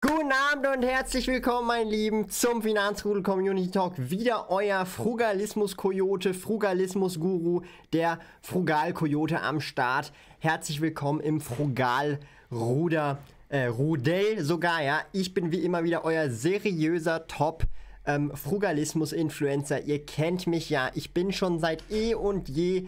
Guten Abend und herzlich willkommen, meine Lieben, zum Finanzrudel Community Talk. Wieder euer Frugalismus-Kojote, Frugalismus-Guru, der Frugal-Kojote am Start. Herzlich willkommen im Frugal-Rudel sogar, ja. Ich bin wie immer wieder euer seriöser Frugalismus-Influencer. Ihr kennt mich ja. Ich bin schon seit eh und je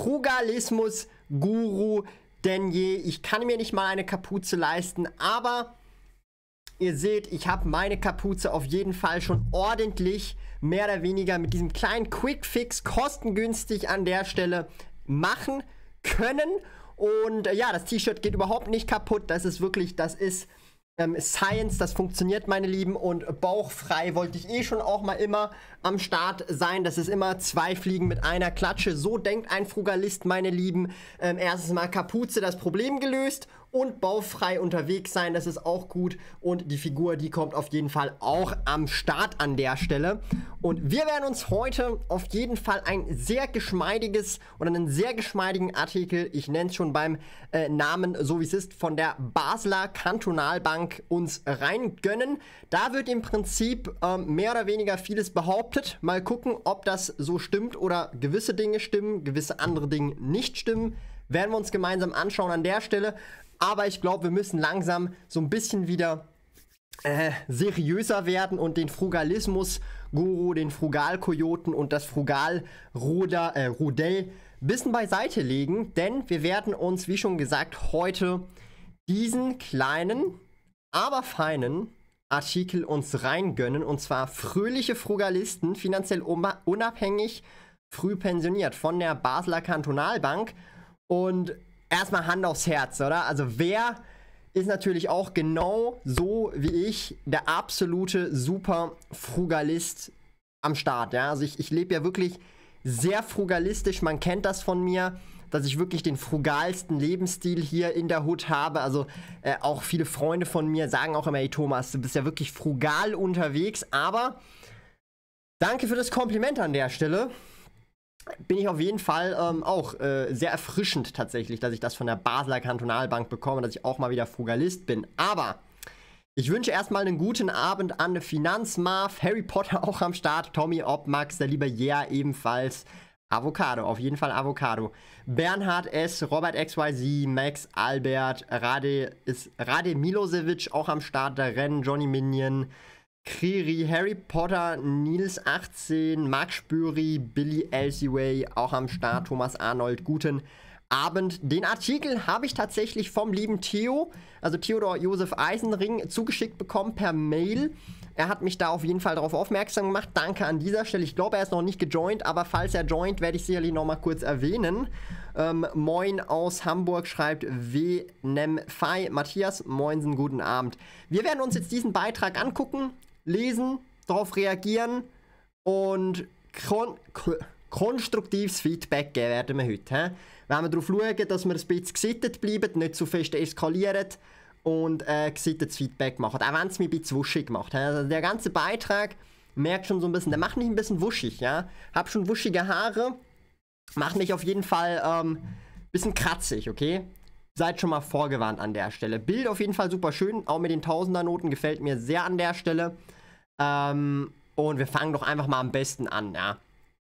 Frugalismus-Guru denn je. Ich kann mir nicht mal eine Kapuze leisten, aber ihr seht, ich habe meine Kapuze auf jeden Fall schon ordentlich, mehr oder weniger mit diesem kleinen Quick-Fix kostengünstig an der Stelle machen können. Und ja, das T-Shirt geht überhaupt nicht kaputt. Das ist wirklich, das ist Science, das funktioniert, meine Lieben. Und bauchfrei wollte ich eh schon auch mal immer am Start sein. Das ist immer 2 Fliegen mit einer Klatsche. So denkt ein Frugalist, meine Lieben. Erstes Mal Kapuze, das Problem gelöst. Und bauchfrei unterwegs sein, das ist auch gut. Und die Figur, die kommt auf jeden Fall auch am Start an der Stelle. Und wir werden uns heute auf jeden Fall ein sehr geschmeidiges oder einen sehr geschmeidigen Artikel, ich nenne es schon beim Namen, so wie es ist, von der Basler Kantonalbank uns reingönnen. Da wird im Prinzip mehr oder weniger vieles behauptet. Mal gucken, ob das so stimmt oder gewisse Dinge stimmen, gewisse andere Dinge nicht stimmen. Werden wir uns gemeinsam anschauen an der Stelle. Aber ich glaube, wir müssen langsam so ein bisschen wieder seriöser werden und den Frugalismus-Guru, den Frugal-Kojoten und das Frugal-Rudel ein bisschen beiseite legen. Denn wir werden uns, wie schon gesagt, heute diesen kleinen, aber feinen Artikel uns reingönnen. Und zwar fröhliche Frugalisten, finanziell unabhängig, früh pensioniert von der Basler Kantonalbank. Und erstmal Hand aufs Herz, oder? Also wer ist natürlich auch genau so wie ich der absolute super Frugalist am Start, ja? Also ich lebe ja wirklich sehr frugalistisch, man kennt das von mir, dass ich wirklich den frugalsten Lebensstil hier in der Hood habe. Also auch viele Freunde von mir sagen auch immer, hey Thomas, du bist ja wirklich frugal unterwegs, aber danke für das Kompliment an der Stelle. Bin ich auf jeden Fall auch sehr erfrischend tatsächlich, dass ich das von der Basler Kantonalbank bekomme, dass ich auch mal wieder Frugalist bin. Aber ich wünsche erstmal einen guten Abend an Finanzmarv, Harry Potter auch am Start, Tommy Obmax, der liebe Yeah ebenfalls, Avocado, auf jeden Fall Avocado, Bernhard S., Robert XYZ, Max Albert, Rade Milosevic auch am Start, der Rennen, Johnny Minion, Kriri, Harry Potter, Nils 18, Marc Spüri, Billy Elseway auch am Start, Thomas Arnold, guten Abend. Den Artikel habe ich tatsächlich vom lieben Theo, also Theodor Josef Eisenring, zugeschickt bekommen per Mail. Er hat mich da auf jeden Fall darauf aufmerksam gemacht. Danke an dieser Stelle. Ich glaube, er ist noch nicht gejoint, aber falls er joint, werde ich sicherlich noch mal kurz erwähnen. Moin aus Hamburg schreibt W-Nem-Fei. Matthias, moinsen, guten Abend. Wir werden uns jetzt diesen Beitrag angucken, lesen, darauf reagieren und konstruktives Feedback geben werden wir heute. He? Wenn wir darauf schauen, dass wir ein bisschen gesittet bleiben, nicht zu fest eskalieren und gesittetes Feedback machen. Auch wenn es mir ein bisschen wuschig macht. Also der ganze Beitrag, merkt schon so ein bisschen, der macht mich ein bisschen wuschig, ja. Hab schon wuschige Haare, macht mich auf jeden Fall ein bisschen kratzig, okay? Seid schon mal vorgewarnt an der Stelle. Bild auf jeden Fall super schön, auch mit den Tausender-Noten gefällt mir sehr an der Stelle. Und wir fangen doch einfach mal am besten an, ja.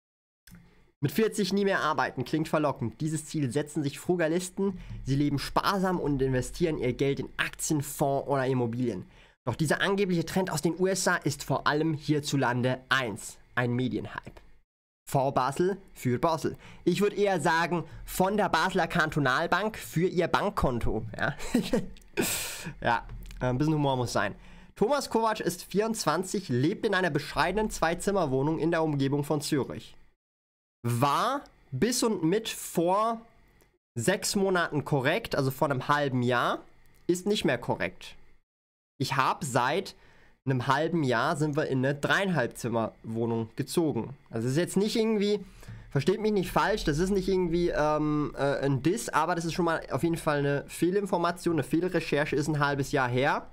Mit 40 nie mehr arbeiten, klingt verlockend. Dieses Ziel setzen sich Frugalisten. Sie leben sparsam und investieren ihr Geld in Aktien, Fonds oder Immobilien. Doch dieser angebliche Trend aus den USA ist vor allem hierzulande ein Medienhype. Vor Basel für Basel. Ich würde eher sagen, von der Basler Kantonalbank für ihr Bankkonto. Ja, ja, ein bisschen Humor muss sein. Thomas Kovac ist 24, lebt in einer bescheidenen 2-Zimmer-Wohnung in der Umgebung von Zürich. War bis und mit vor 6 Monaten korrekt, also vor einem halben Jahr, ist nicht mehr korrekt. Ich habe seit einem halben Jahr sind wir in eine 3,5-Zimmer-Wohnung gezogen. Also das ist jetzt nicht irgendwie, versteht mich nicht falsch, das ist nicht irgendwie ein Diss, aber das ist schon mal auf jeden Fall eine Fehlinformation, eine Fehlrecherche, ist ein halbes Jahr her.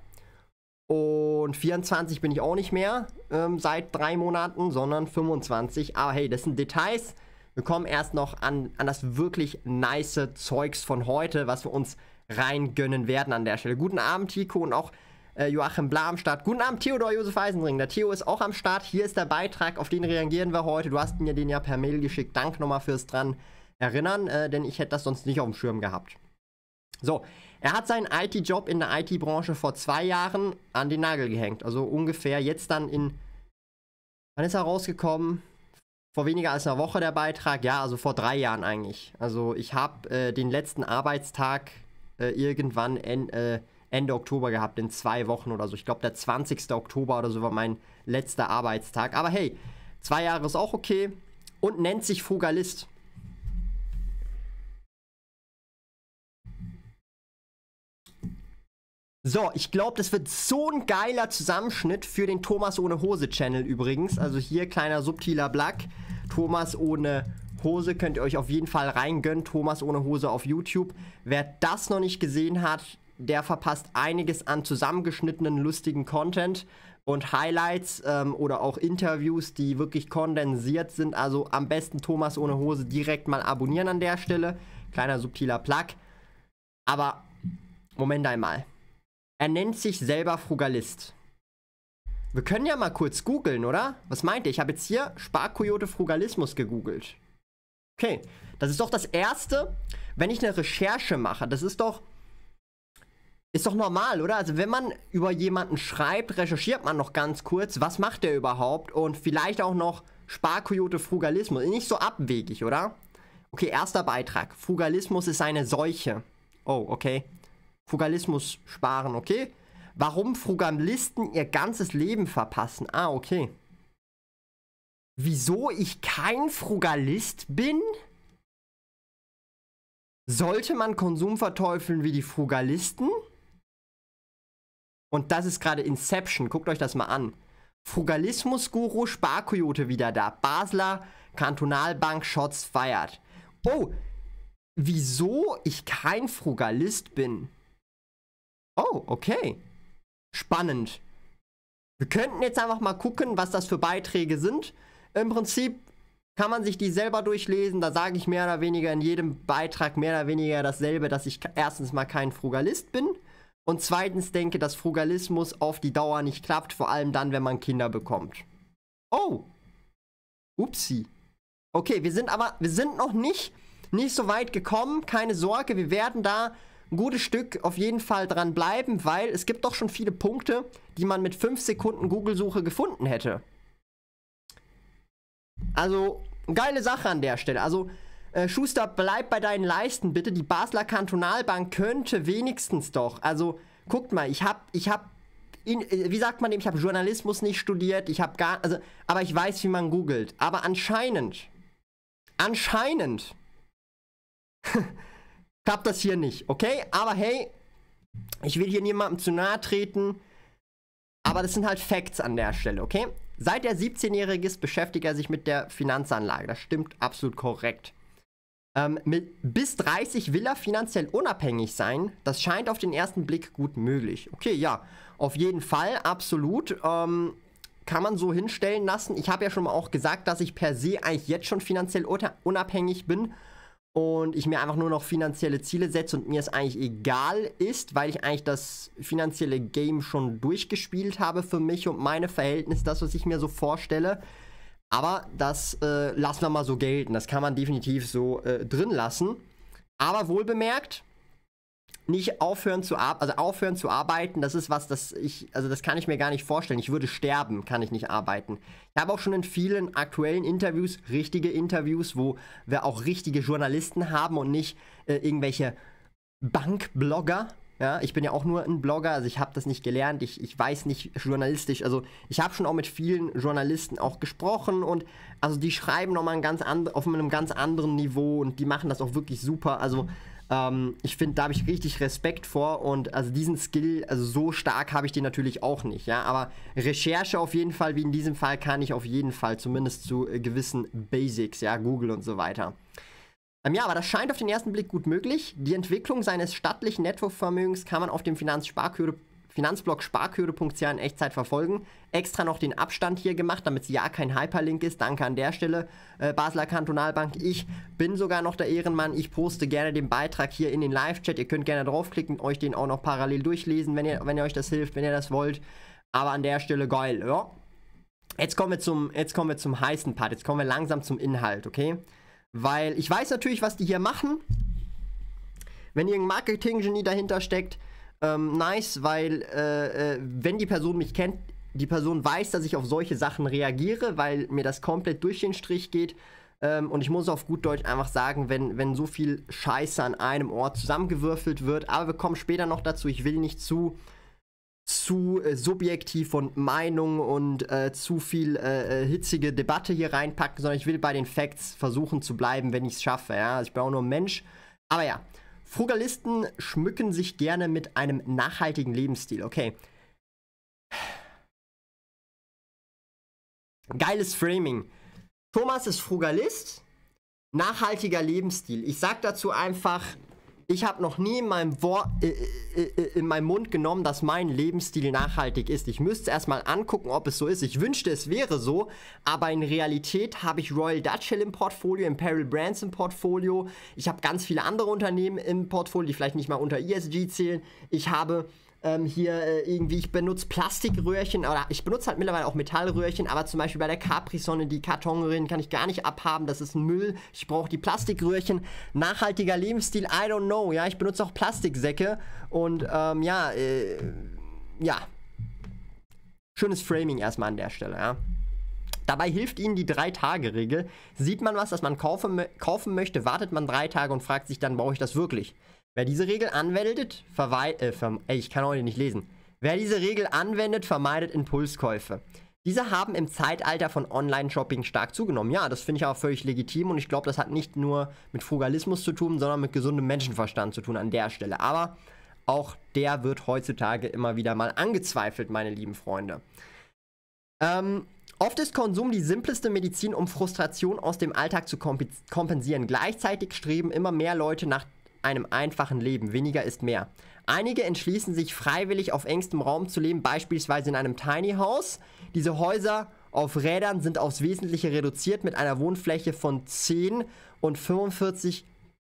Und 24 bin ich auch nicht mehr seit 3 Monaten, sondern 25. Aber hey, das sind Details. Wir kommen erst noch an das wirklich nice Zeugs von heute, was wir uns reingönnen werden an der Stelle. Guten Abend, Tico, und auch Joachim Bla am Start. Guten Abend, Theodor Josef Eisenring. Der Theo ist auch am Start. Hier ist der Beitrag, auf den reagieren wir heute. Du hast mir den ja per Mail geschickt. Danke nochmal fürs dran erinnern, denn ich hätte das sonst nicht auf dem Schirm gehabt. So, er hat seinen IT-Job in der IT-Branche vor 2 Jahren an den Nagel gehängt. Also ungefähr jetzt dann wann ist er rausgekommen? Vor weniger als einer Woche der Beitrag. Ja, also vor 3 Jahren eigentlich. Also ich habe den letzten Arbeitstag irgendwann Ende Oktober gehabt, in 2 Wochen oder so. Ich glaube, der 20. Oktober oder so war mein letzter Arbeitstag. Aber hey, 2 Jahre ist auch okay und nennt sich Frugalist. So, ich glaube, das wird so ein geiler Zusammenschnitt für den Thomas ohne Hose Channel übrigens. Also hier kleiner subtiler Black. Thomas ohne Hose könnt ihr euch auf jeden Fall reingönnen. Thomas ohne Hose auf YouTube. Wer das noch nicht gesehen hat, der verpasst einiges an zusammengeschnittenen, lustigen Content und Highlights oder auch Interviews, die wirklich kondensiert sind. Also am besten Thomas ohne Hose direkt mal abonnieren an der Stelle. Kleiner subtiler Plug. Aber Moment einmal. Er nennt sich selber Frugalist. Wir können ja mal kurz googeln, oder? Was meint ihr? Ich habe jetzt hier Sparkoyote Frugalismus gegoogelt. Okay, das ist doch das Erste, wenn ich eine Recherche mache. Das ist doch normal, oder? Also wenn man über jemanden schreibt, recherchiert man noch ganz kurz, was macht der überhaupt? Und vielleicht auch noch Sparkoyote Frugalismus. Nicht so abwegig, oder? Okay, erster Beitrag. Frugalismus ist eine Seuche. Oh, okay. Frugalismus sparen, okay? Warum Frugalisten ihr ganzes Leben verpassen? Ah, okay. Wieso ich kein Frugalist bin? Sollte man Konsum verteufeln wie die Frugalisten? Und das ist gerade Inception, guckt euch das mal an. Frugalismus-Guru Sparkoyote wieder da. Basler Kantonalbank Shots feiert. Oh, wieso ich kein Frugalist bin? Oh, okay. Spannend. Wir könnten jetzt einfach mal gucken, was das für Beiträge sind. Im Prinzip kann man sich die selber durchlesen. Da sage ich mehr oder weniger in jedem Beitrag mehr oder weniger dasselbe, dass ich erstens mal kein Frugalist bin und zweitens denke, dass Frugalismus auf die Dauer nicht klappt, vor allem dann, wenn man Kinder bekommt. Oh. Upsi. Okay, wir sind noch nicht so weit gekommen. Keine Sorge, wir werden da ein gutes Stück auf jeden Fall dran bleiben, weil es gibt doch schon viele Punkte, die man mit 5 Sekunden Google-Suche gefunden hätte. Also, geile Sache an der Stelle. Also, Schuster, bleib bei deinen Leisten, bitte. Die Basler Kantonalbank könnte wenigstens doch. Also, guckt mal, wie sagt man dem, ich habe Journalismus nicht studiert, aber ich weiß, wie man googelt. Aber anscheinend klappt das hier nicht, okay? Aber hey, ich will hier niemandem zu nahe treten, aber das sind halt Facts an der Stelle, okay? Seit er 17-jährig ist, beschäftigt er sich mit der Finanzanlage. Das stimmt absolut korrekt. Bis 30 will er finanziell unabhängig sein. Das scheint auf den ersten Blick gut möglich. Okay, ja, auf jeden Fall, absolut. Kann man so hinstellen lassen. Ich habe ja schon mal auch gesagt, dass ich per se eigentlich jetzt schon finanziell unabhängig bin. Und ich mir einfach nur noch finanzielle Ziele setze und mir es eigentlich egal ist, weil ich eigentlich das finanzielle Game schon durchgespielt habe für mich und meine Verhältnisse, das, was ich mir so vorstelle. Aber das lassen wir mal so gelten. Das kann man definitiv so drin lassen. Aber wohlbemerkt, nicht aufhören zu arbeiten, das ist was, das kann ich mir gar nicht vorstellen. Ich würde sterben, kann ich nicht arbeiten. Ich habe auch schon in vielen aktuellen Interviews, richtige Interviews, wo wir auch richtige Journalisten haben und nicht irgendwelche Bankblogger. Ja, ich bin ja auch nur ein Blogger, also ich habe das nicht gelernt, ich weiß nicht journalistisch, also ich habe schon auch mit vielen Journalisten auch gesprochen und also die schreiben nochmal auf einem ganz anderen Niveau und die machen das auch wirklich super, also ich finde, da habe ich richtig Respekt vor und also diesen Skill, also so stark habe ich den natürlich auch nicht, ja, aber Recherche auf jeden Fall, wie in diesem Fall, kann ich auf jeden Fall, zumindest zu gewissen Basics, ja, Google und so weiter. Ja, aber das scheint auf den ersten Blick gut möglich. Die Entwicklung seines stattlichen Nettovermögens kann man auf dem Finanzblog-Sparquote.ch in Echtzeit verfolgen. Extra noch den Abstand hier gemacht, damit es ja kein Hyperlink ist. Danke an der Stelle, Basler Kantonalbank. Ich bin sogar noch der Ehrenmann. Ich poste gerne den Beitrag hier in den Live-Chat. Ihr könnt gerne draufklicken, euch den auch noch parallel durchlesen, wenn ihr euch das hilft, wenn ihr das wollt. Aber an der Stelle geil, ja. Jetzt kommen wir zum heißen Part. Jetzt kommen wir langsam zum Inhalt, okay? Weil ich weiß natürlich, was die hier machen. Wenn irgendein Marketing-Genie dahinter steckt, nice, weil wenn die Person mich kennt, die Person weiß, dass ich auf solche Sachen reagiere, weil mir das komplett durch den Strich geht. Und ich muss auf gut Deutsch einfach sagen, wenn so viel Scheiße an einem Ort zusammengewürfelt wird, aber wir kommen später noch dazu, ich will nicht zu subjektiv von Meinung und zu viel hitzige Debatte hier reinpacken, sondern ich will bei den Facts versuchen zu bleiben, wenn ich es schaffe. Ja? Also ich bin auch nur ein Mensch. Aber ja, Frugalisten schmücken sich gerne mit einem nachhaltigen Lebensstil. Okay. Geiles Framing. Thomas ist Frugalist, nachhaltiger Lebensstil. Ich sag dazu einfach, ich habe noch nie in meinem Mund genommen, dass mein Lebensstil nachhaltig ist. Ich müsste erstmal angucken, ob es so ist. Ich wünschte, es wäre so, aber in Realität habe ich Royal Dutch Shell im Portfolio, Imperial Brands im Portfolio. Ich habe ganz viele andere Unternehmen im Portfolio, die vielleicht nicht mal unter ESG zählen. Ich habe ich benutze Plastikröhrchen, oder ich benutze halt mittlerweile auch Metallröhrchen, aber zum Beispiel bei der Capri-Sonne, die Kartonröhrchen kann ich gar nicht abhaben, das ist ein Müll, ich brauche die Plastikröhrchen. Nachhaltiger Lebensstil, I don't know, ja, ich benutze auch Plastiksäcke und schönes Framing erstmal an der Stelle, ja. Dabei hilft Ihnen die 3-Tage-Regel. Sieht man was, das man kaufen möchte, wartet man 3 Tage und fragt sich dann, brauche ich das wirklich? Wer diese Regel anwendet, ich kann heute nicht lesen. Wer diese Regel anwendet, vermeidet Impulskäufe. Diese haben im Zeitalter von Online-Shopping stark zugenommen. Ja, das finde ich auch völlig legitim und ich glaube, das hat nicht nur mit Frugalismus zu tun, sondern mit gesundem Menschenverstand zu tun an der Stelle. Aber auch der wird heutzutage immer wieder mal angezweifelt, meine lieben Freunde. Oft ist Konsum die simpleste Medizin, um Frustration aus dem Alltag zu kompensieren. Gleichzeitig streben immer mehr Leute nach einem einfachen Leben. Weniger ist mehr. Einige entschließen sich freiwillig auf engstem Raum zu leben, beispielsweise in einem Tiny House. Diese Häuser auf Rädern sind aufs Wesentliche reduziert mit einer Wohnfläche von 10 und 45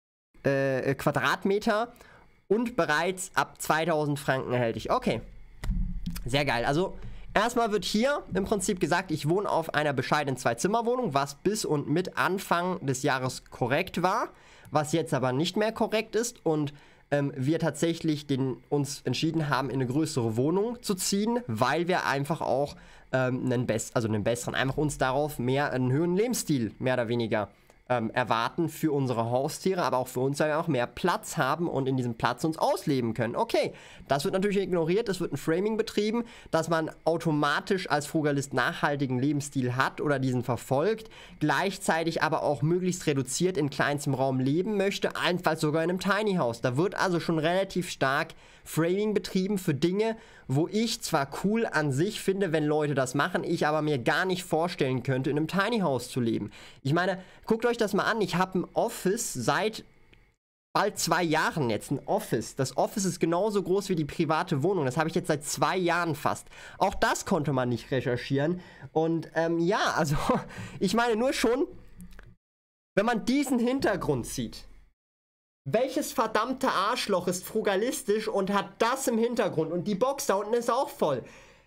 Quadratmeter und bereits ab 2000 Franken erhältlich. Okay, sehr geil. Also erstmal wird hier im Prinzip gesagt, ich wohne auf einer bescheidenen 2-Zimmer-Wohnung, was bis und mit Anfang des Jahres korrekt war, was jetzt aber nicht mehr korrekt ist und wir tatsächlich uns entschieden haben, in eine größere Wohnung zu ziehen, weil wir einfach auch einen besseren, einfach uns darauf einen höheren Lebensstil mehr oder weniger erwarten für unsere Haustiere, aber auch für uns, weil wir auch mehr Platz haben und in diesem Platz uns ausleben können. Okay, das wird natürlich ignoriert, es wird ein Framing betrieben, dass man automatisch als Frugalist nachhaltigen Lebensstil hat oder diesen verfolgt, gleichzeitig aber auch möglichst reduziert in kleinstem Raum leben möchte, allenfalls sogar in einem Tiny House. Da wird also schon relativ stark Framing betrieben für Dinge, wo ich zwar cool an sich finde, wenn Leute das machen, ich aber mir gar nicht vorstellen könnte, in einem Tiny House zu leben. Ich meine, guckt euch das mal an, ich habe ein Office seit bald 2 Jahren jetzt, ein Office. Das Office ist genauso groß wie die private Wohnung, das habe ich jetzt seit 2 Jahren fast. Auch das konnte man nicht recherchieren und ja, also ich meine nur schon, wenn man diesen Hintergrund sieht, welches verdammte Arschloch ist frugalistisch und hat das im Hintergrund? Und die Box da unten ist auch voll.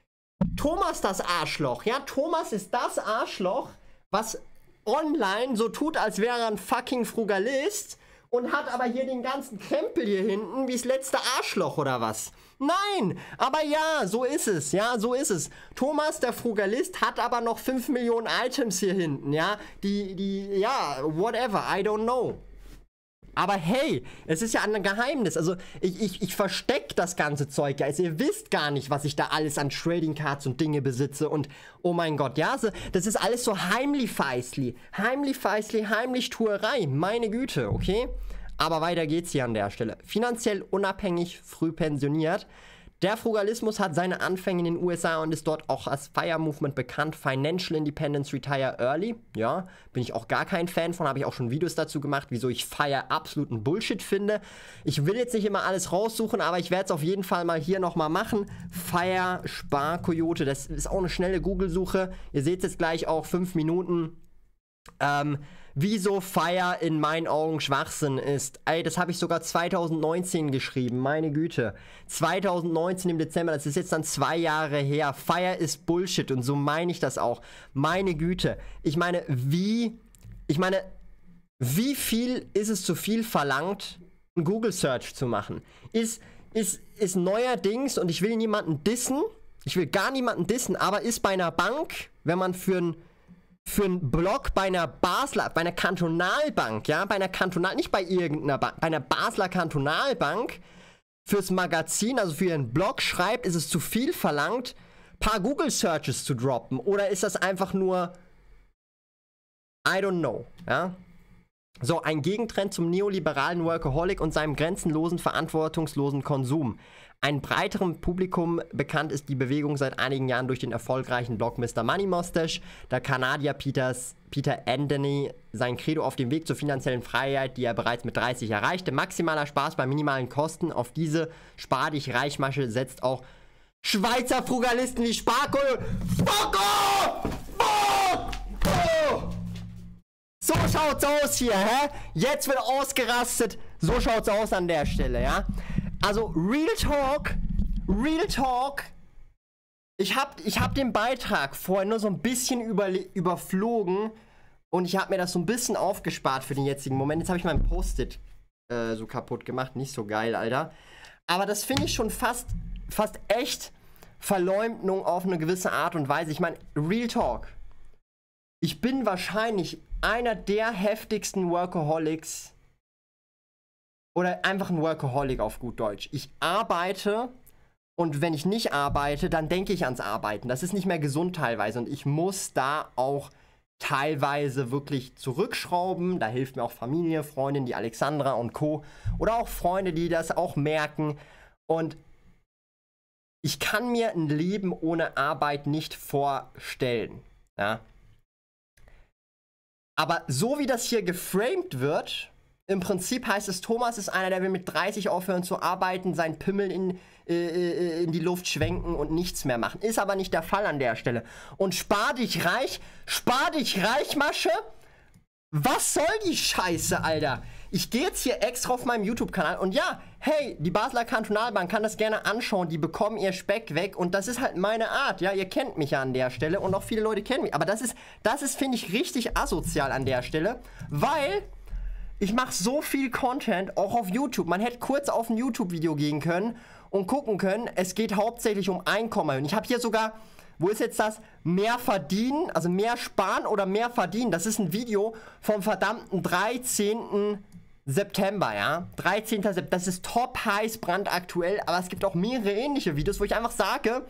Thomas das Arschloch, ja? Thomas ist das Arschloch, was online so tut, als wäre er ein fucking Frugalist und hat aber hier den ganzen Krempel hier hinten wie das letzte Arschloch oder was? Nein, aber ja, so ist es, ja, so ist es. Thomas, der Frugalist, hat aber noch 5 Millionen Items hier hinten, ja? Ja, whatever, I don't know. Aber hey, es ist ja ein Geheimnis. Also ich verstecke das ganze Zeug ja. Also ihr wisst gar nicht, was ich da alles an Trading Cards und Dinge besitze. Und oh mein Gott, ja, das ist alles so heimlich-feisli. Heimlich-feisli, Heimlich-Tuerei. Meine Güte, okay? Aber weiter geht's hier an der Stelle. Finanziell unabhängig, früh pensioniert. Der Frugalismus hat seine Anfänge in den USA und ist dort auch als FIRE Movement bekannt. Financial Independence Retire Early. Ja, bin ich auch gar kein Fan von. Habe ich auch schon Videos dazu gemacht, wieso ich FIRE absoluten Bullshit finde. Ich will jetzt nicht immer alles raussuchen, aber ich werde es auf jeden Fall mal hier nochmal machen. FIRE Sparkoyote, das ist auch eine schnelle Google-Suche. Ihr seht es jetzt gleich auch, 5 Minuten. Wieso FIRE in meinen Augen Schwachsinn ist. Ey, das habe ich sogar 2019 geschrieben, meine Güte. 2019 im Dezember, das ist jetzt dann 2 Jahre her. FIRE ist Bullshit und so meine ich das auch. Meine Güte. Ich meine, wie viel ist es zu viel verlangt, einen Google-Search zu machen? Ist neuerdings, und ich will niemanden dissen, ich will gar niemanden dissen, aber ist bei einer Bank, wenn man für einen Blog bei einer Basler, bei einer Kantonalbank, ja, nicht bei irgendeiner Bank, bei einer Basler Kantonalbank fürs Magazin, also für ihren Blog schreibt, ist es zu viel verlangt, paar Google-Searches zu droppen? Oder ist das einfach nur, I don't know, ja? So, ein Gegentrend zum neoliberalen Workaholic und seinem grenzenlosen, verantwortungslosen Konsum. Ein breiterem Publikum bekannt ist die Bewegung seit einigen Jahren durch den erfolgreichen Blog Mr. Money Mustache. Der Kanadier Peter Anthony sein Credo auf dem Weg zur finanziellen Freiheit, die er bereits mit 30 erreichte. Maximaler Spaß bei minimalen Kosten. Auf diese Spar-dich-Reich-Masche setzt auch Schweizer Frugalisten wie Sparko. So schaut's aus hier, hä? Jetzt wird ausgerastet. So schaut's aus an der Stelle, ja? Also, Real Talk. Ich hab den Beitrag vorher nur so ein bisschen überflogen und ich habe mir das so ein bisschen aufgespart für den jetzigen Moment. Jetzt habe ich meinen Post-it so kaputt gemacht. Nicht so geil, Alter. Aber das finde ich schon fast echt Verleumdung auf eine gewisse Art und Weise. Ich meine, Real Talk. Ich bin wahrscheinlich einer der heftigsten Workaholics oder einfach ein Workaholic auf gut Deutsch. Ich arbeite und wenn ich nicht arbeite, dann denke ich ans Arbeiten. Das ist nicht mehr gesund teilweise und ich muss da auch teilweise wirklich zurückschrauben. Da hilft mir auch Familie, Freundin, die Alexandra und Co. Oder auch Freunde, die das auch merken. Und ich kann mir ein Leben ohne Arbeit nicht vorstellen. Ja? Aber so wie das hier geframed wird, im Prinzip heißt es, Thomas ist einer, der will mit 30 aufhören zu arbeiten, seinen Pimmel in die Luft schwenken und nichts mehr machen. Ist aber nicht der Fall an der Stelle. Und spar dich reich, Masche? Was soll die Scheiße, Alter? Ich gehe jetzt hier extra auf meinem YouTube-Kanal und ja, hey, die Basler Kantonalbank kann das gerne anschauen, die bekommen ihr Speck weg und das ist halt meine Art, ja, ihr kennt mich ja an der Stelle und auch viele Leute kennen mich, aber das ist, finde ich, richtig asozial an der Stelle, weil ich mache so viel Content, auch auf YouTube, man hätte kurz auf ein YouTube-Video gehen können und gucken können, es geht hauptsächlich um Einkommen und ich habe hier sogar, wo ist jetzt das? Mehr verdienen, also mehr sparen oder mehr verdienen. Das ist ein Video vom verdammten 13. September, ja? 13. September, das ist top heiß, brandaktuell, aber es gibt auch mehrere ähnliche Videos, wo ich einfach sage,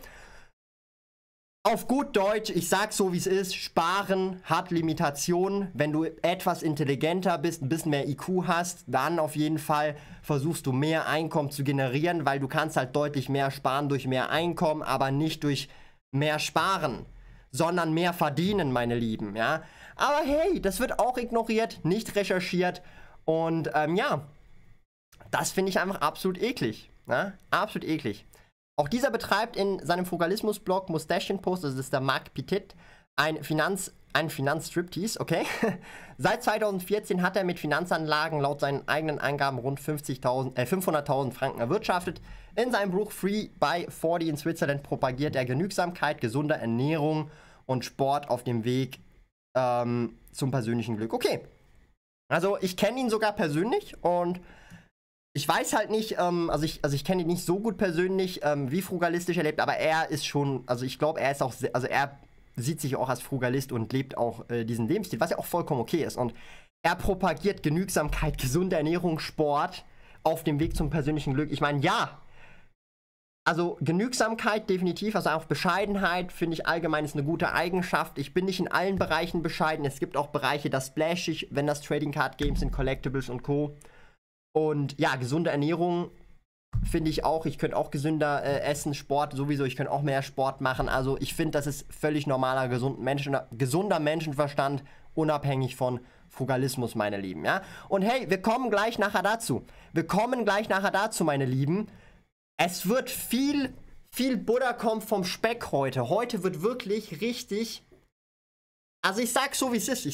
auf gut Deutsch, ich sag so wie es ist, Sparen hat Limitationen. Wenn du etwas intelligenter bist, ein bisschen mehr IQ hast, dann auf jeden Fall versuchst du mehr Einkommen zu generieren, weil du kannst halt deutlich mehr sparen durch mehr Einkommen, aber nicht durch mehr sparen, sondern mehr verdienen, meine Lieben, ja. Aber hey, das wird auch ignoriert, nicht recherchiert und ja, das finde ich einfach absolut eklig, ne? Absolut eklig. Auch dieser betreibt in seinem Frugalismus-Blog Mustachien Post, das ist der Marc Petit, ein Finanzstriptease, okay? Seit 2014 hat er mit Finanzanlagen laut seinen eigenen Angaben rund 500.000 Franken erwirtschaftet. In seinem Buch Free by 40 in Switzerland propagiert er Genügsamkeit, gesunde Ernährung und Sport auf dem Weg zum persönlichen Glück. Okay, also ich kenne ihn sogar persönlich und ich weiß halt nicht, also ich kenne ihn nicht so gut persönlich, wie frugalistisch er lebt, aber er ist schon, also ich glaube, er ist auch, also er sieht sich auch als Frugalist und lebt auch diesen Lebensstil, was ja auch vollkommen okay ist. Und er propagiert Genügsamkeit, gesunde Ernährung, Sport auf dem Weg zum persönlichen Glück. Ich meine, ja, also Genügsamkeit definitiv, also auch Bescheidenheit finde ich allgemein ist eine gute Eigenschaft. Ich bin nicht in allen Bereichen bescheiden. Es gibt auch Bereiche, da splash ich, wenn das Trading Card Games sind, Collectibles und Co. Und ja, gesunde Ernährung finde ich auch. Ich könnte auch gesünder essen, Sport sowieso. Ich könnte auch mehr Sport machen. Also ich finde, das ist völlig normaler, gesunder Menschenverstand, unabhängig von Frugalismus, meine Lieben, ja. Und hey, wir kommen gleich nachher dazu. Meine Lieben. Es wird viel Butter kommt vom Speck heute. Heute wird wirklich richtig... Also ich sag so, wie es ist.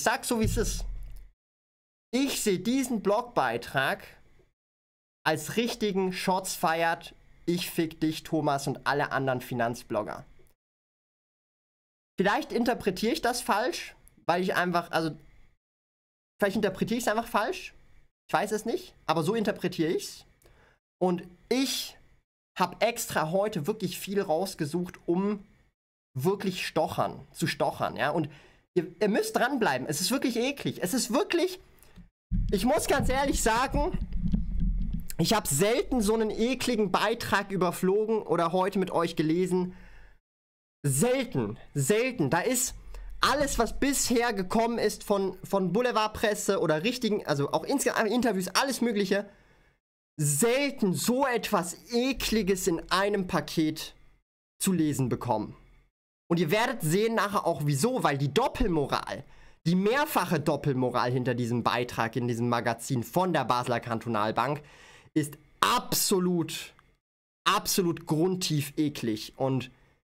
Ich sehe diesen Blogbeitrag als richtigen Shots feiert. Ich fick dich, Thomas, und alle anderen Finanzblogger. Vielleicht interpretiere ich das falsch, weil ich einfach, vielleicht interpretiere ich es einfach falsch. Ich weiß es nicht, aber so interpretiere ich es. Und ich habe extra heute wirklich viel rausgesucht, um wirklich zu stochern, ja. Und ihr müsst dranbleiben. Es ist wirklich eklig. Ich muss ganz ehrlich sagen, ich habe selten so einen ekligen Beitrag überflogen oder heute mit euch gelesen. Selten. Da ist alles, was bisher gekommen ist von Boulevardpresse oder richtigen, also auch insgesamt Interviews, alles Mögliche, selten so etwas Ekliges in einem Paket zu lesen bekommen. Und ihr werdet sehen nachher auch wieso, weil die Doppelmoral, die mehrfache Doppelmoral hinter diesem Beitrag in diesem Magazin von der Basler Kantonalbank ist absolut grundtief eklig. Und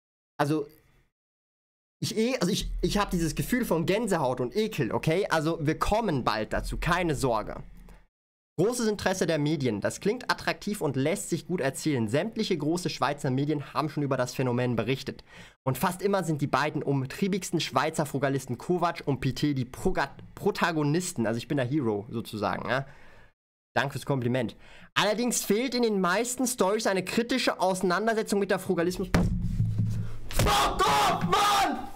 ich habe dieses Gefühl von Gänsehaut und Ekel, okay? Also wir kommen bald dazu, keine Sorge. Großes Interesse der Medien. Das klingt attraktiv und lässt sich gut erzählen. Sämtliche große Schweizer Medien haben schon über das Phänomen berichtet. Und fast immer sind die beiden umtriebigsten Schweizer Frugalisten Kovac und Pité die Protagonisten. Also ich bin der Hero sozusagen, ja. Danke fürs Kompliment. Allerdings fehlt in den meisten Storys eine kritische Auseinandersetzung mit der Frugalismus... Fuck off, Mann!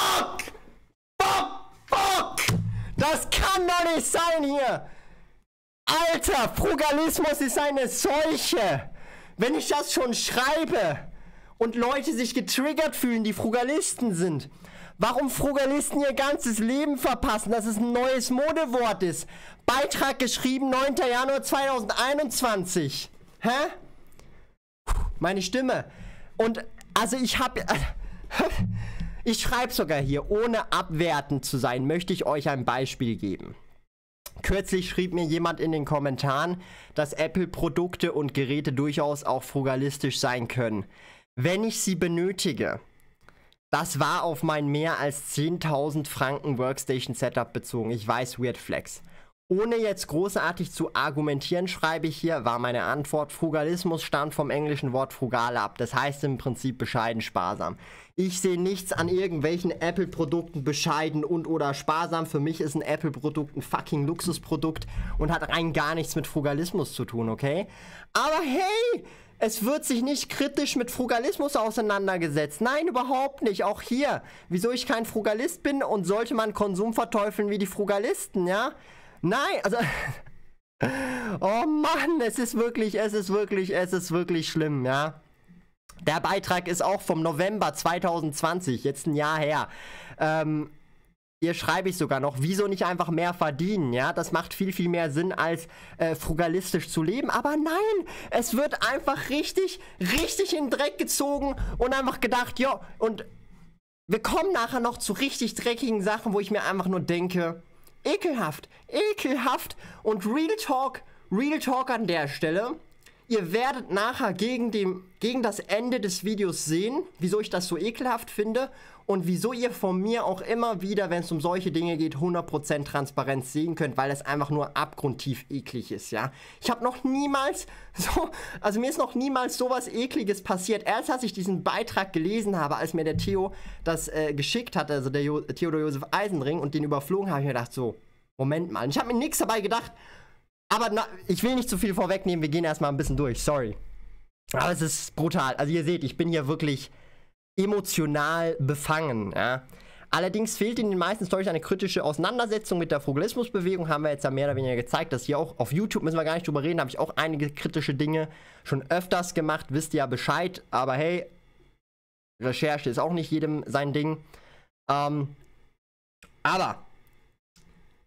Fuck! Das kann doch nicht sein hier! Alter, Frugalismus ist eine Seuche! Wenn ich das schon schreibe und Leute sich getriggert fühlen, die Frugalisten sind, warum Frugalisten ihr ganzes Leben verpassen, dass es ein neues Modewort ist? Beitrag geschrieben, 9. Januar 2021. Hä? Meine Stimme. Und also ich schreibe sogar hier, ohne abwertend zu sein, möchte ich euch ein Beispiel geben. Kürzlich schrieb mir jemand in den Kommentaren, dass Apple-Produkte und Geräte durchaus auch frugalistisch sein können. Wenn ich sie benötige, das war auf mein mehr als 10.000 Franken Workstation-Setup bezogen. Ich weiß, Weird Flex. Ohne jetzt großartig zu argumentieren, schreibe ich hier, war meine Antwort, Frugalismus stammt vom englischen Wort frugal ab. Das heißt im Prinzip bescheiden, sparsam. Ich sehe nichts an irgendwelchen Apple-Produkten bescheiden und oder sparsam. Für mich ist ein Apple-Produkt ein fucking Luxusprodukt und hat rein gar nichts mit Frugalismus zu tun, okay? Aber hey, es wird sich nicht kritisch mit Frugalismus auseinandergesetzt. Nein, überhaupt nicht. Auch hier, wieso ich kein Frugalist bin und sollte man Konsum verteufeln wie die Frugalisten, ja? Nein, also... Oh Mann, es ist wirklich schlimm, ja. Der Beitrag ist auch vom November 2020, jetzt ein Jahr her. Hier schreibe ich sogar noch, wieso nicht einfach mehr verdienen, ja? Das macht viel mehr Sinn, als frugalistisch zu leben. Aber nein, es wird einfach richtig in den Dreck gezogen und einfach gedacht, ja, und wir kommen nachher noch zu richtig dreckigen Sachen, wo ich mir einfach nur denke, ekelhaft und Real Talk an der Stelle. Ihr werdet nachher gegen das Ende des Videos sehen, wieso ich das so ekelhaft finde und wieso ihr von mir auch immer wieder, wenn es um solche Dinge geht, 100% Transparenz sehen könnt, weil es einfach nur abgrundtief eklig ist, ja. Ich habe noch niemals mir ist noch niemals sowas Ekliges passiert. Erst als ich diesen Beitrag gelesen habe, als mir der Theo das geschickt hat, also der Theodor Josef Eisenring und den überflogen, habe ich mir gedacht so, Moment mal. Und ich habe mir nichts dabei gedacht. Aber ich will nicht zu viel vorwegnehmen, wir gehen erstmal ein bisschen durch, sorry. Aber es ist brutal. Also ihr seht, ich bin hier wirklich emotional befangen, ja. Allerdings fehlt in den meisten Storys eine kritische Auseinandersetzung mit der Frugalismusbewegung. Haben wir jetzt ja mehr oder weniger gezeigt, dass hier auch auf YouTube, müssen wir gar nicht drüber reden, habe ich auch einige kritische Dinge schon öfters gemacht, wisst ihr ja Bescheid. Aber hey, Recherche ist auch nicht jedem sein Ding. Aber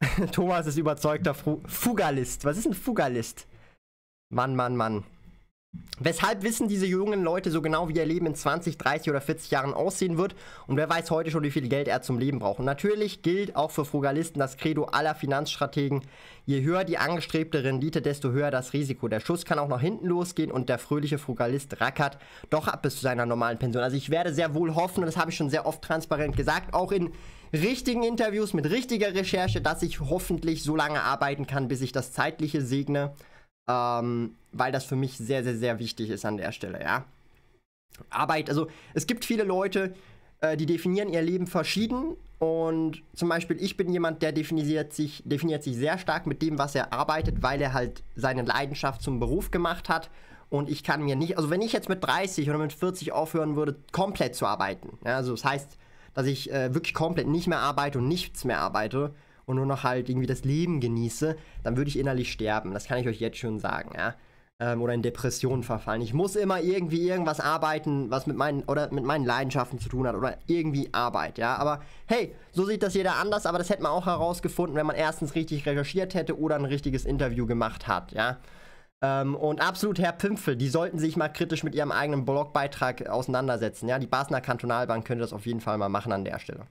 Thomas ist überzeugter Fugalist. Was ist ein Fugalist? Mann. Weshalb wissen diese jungen Leute so genau, wie ihr Leben in 20, 30 oder 40 Jahren aussehen wird? Und wer weiß heute schon, wie viel Geld er zum Leben braucht? Und natürlich gilt auch für Frugalisten das Credo aller Finanzstrategen: Je höher die angestrebte Rendite, desto höher das Risiko. Der Schuss kann auch nach hinten losgehen und der fröhliche Frugalist rackert doch ab bis zu seiner normalen Pension. Also ich werde sehr wohl hoffen, und das habe ich schon sehr oft transparent gesagt, auch in richtigen Interviews mit richtiger Recherche, dass ich hoffentlich so lange arbeiten kann, bis ich das Zeitliche segne. Weil das für mich sehr, sehr, sehr wichtig ist an der Stelle, ja. Arbeit, also es gibt viele Leute, die definieren ihr Leben verschieden, und zum Beispiel ich bin jemand, der definiert sich sehr stark mit dem, was er arbeitet, weil er halt seine Leidenschaft zum Beruf gemacht hat, und ich kann mir nicht, also wenn ich jetzt mit 30 oder mit 40 aufhören würde, komplett zu arbeiten, ja, also das heißt, dass ich wirklich komplett nicht mehr arbeite und nichts mehr arbeite und nur noch halt irgendwie das Leben genieße, dann würde ich innerlich sterben. Das kann ich euch jetzt schon sagen, ja. Oder in Depressionen verfallen. Ich muss immer irgendwie irgendwas arbeiten, was mit meinen Leidenschaften zu tun hat, oder irgendwie Arbeit, ja. Aber hey, so sieht das jeder anders, aber das hätte man auch herausgefunden, wenn man erstens richtig recherchiert hätte oder ein richtiges Interview gemacht hat, ja. Und absolut, Herr Pimpfel, die sollten sich mal kritisch mit ihrem eigenen Blogbeitrag auseinandersetzen, ja. Die Basler Kantonalbank könnte das auf jeden Fall mal machen an der Stelle.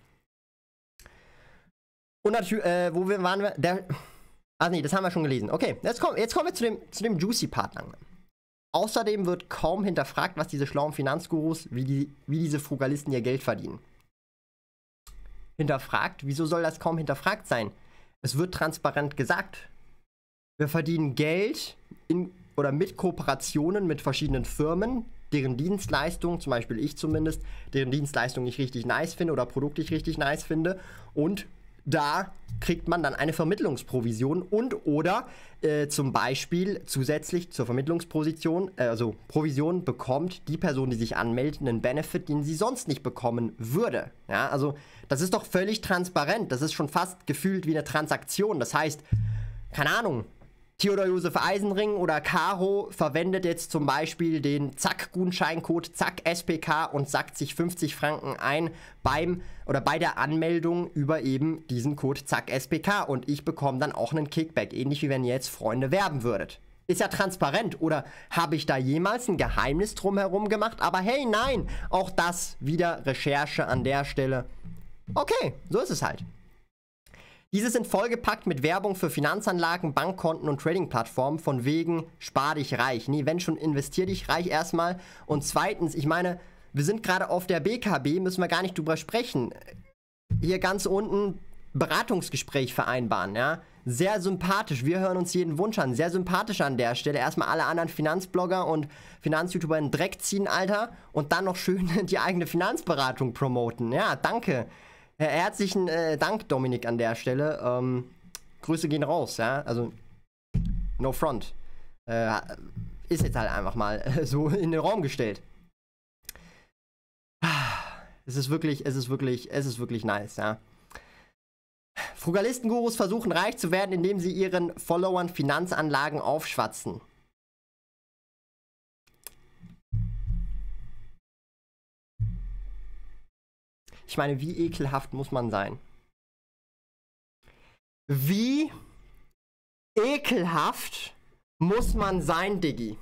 Und natürlich, waren wir? Nee, das haben wir schon gelesen. Okay, jetzt kommen wir zu dem Juicy-Part lang. Außerdem wird kaum hinterfragt, was diese schlauen Finanzgurus, wie diese Frugalisten ihr Geld verdienen. Hinterfragt? Wieso soll das kaum hinterfragt sein? Es wird transparent gesagt. Wir verdienen Geld mit Kooperationen mit verschiedenen Firmen, deren Dienstleistungen, zum Beispiel ich zumindest, deren Dienstleistungen ich richtig nice finde oder Produkte ich richtig nice finde, und da kriegt man dann eine Vermittlungsprovision oder zum Beispiel zusätzlich zur Vermittlungsposition, also Provision, bekommt die Person, die sich anmeldet, einen Benefit, den sie sonst nicht bekommen würde. Ja, also das ist doch völlig transparent. Das ist schon fast gefühlt wie eine Transaktion. Das heißt, keine Ahnung, Theodor Josef Eisenring oder Caro verwendet jetzt zum Beispiel den Zack-Gutscheincode ZACK-SPK und sackt sich 50 Franken ein bei der Anmeldung über eben diesen Code ZACK-SPK, und ich bekomme dann auch einen Kickback, ähnlich wie wenn ihr jetzt Freunde werben würdet. Ist ja transparent, oder habe ich da jemals ein Geheimnis drumherum gemacht? Aber hey, nein, auch das wieder Recherche an der Stelle. Okay, so ist es halt. Diese sind vollgepackt mit Werbung für Finanzanlagen, Bankkonten und Trading-Plattformen, von wegen spar dich reich. Nee, wenn schon, investier dich reich erstmal. Und zweitens, ich meine, wir sind gerade auf der BKB, müssen wir gar nicht drüber sprechen. Hier ganz unten Beratungsgespräch vereinbaren, ja. Sehr sympathisch, wir hören uns jeden Wunsch an. Sehr sympathisch an der Stelle. Erstmal alle anderen Finanzblogger und Finanzyoutuber in den Dreck ziehen, Alter. Und dann noch schön die eigene Finanzberatung promoten. Ja, danke. Herzlichen Dank, Dominik, an der Stelle. Grüße gehen raus, ja. Also, no front. Ist jetzt halt einfach mal so in den Raum gestellt. Es ist wirklich nice, ja. Frugalisten-Gurus versuchen reich zu werden, indem sie ihren Followern Finanzanlagen aufschwatzen. Ich meine, wie ekelhaft muss man sein? Wie ekelhaft muss man sein, Diggi?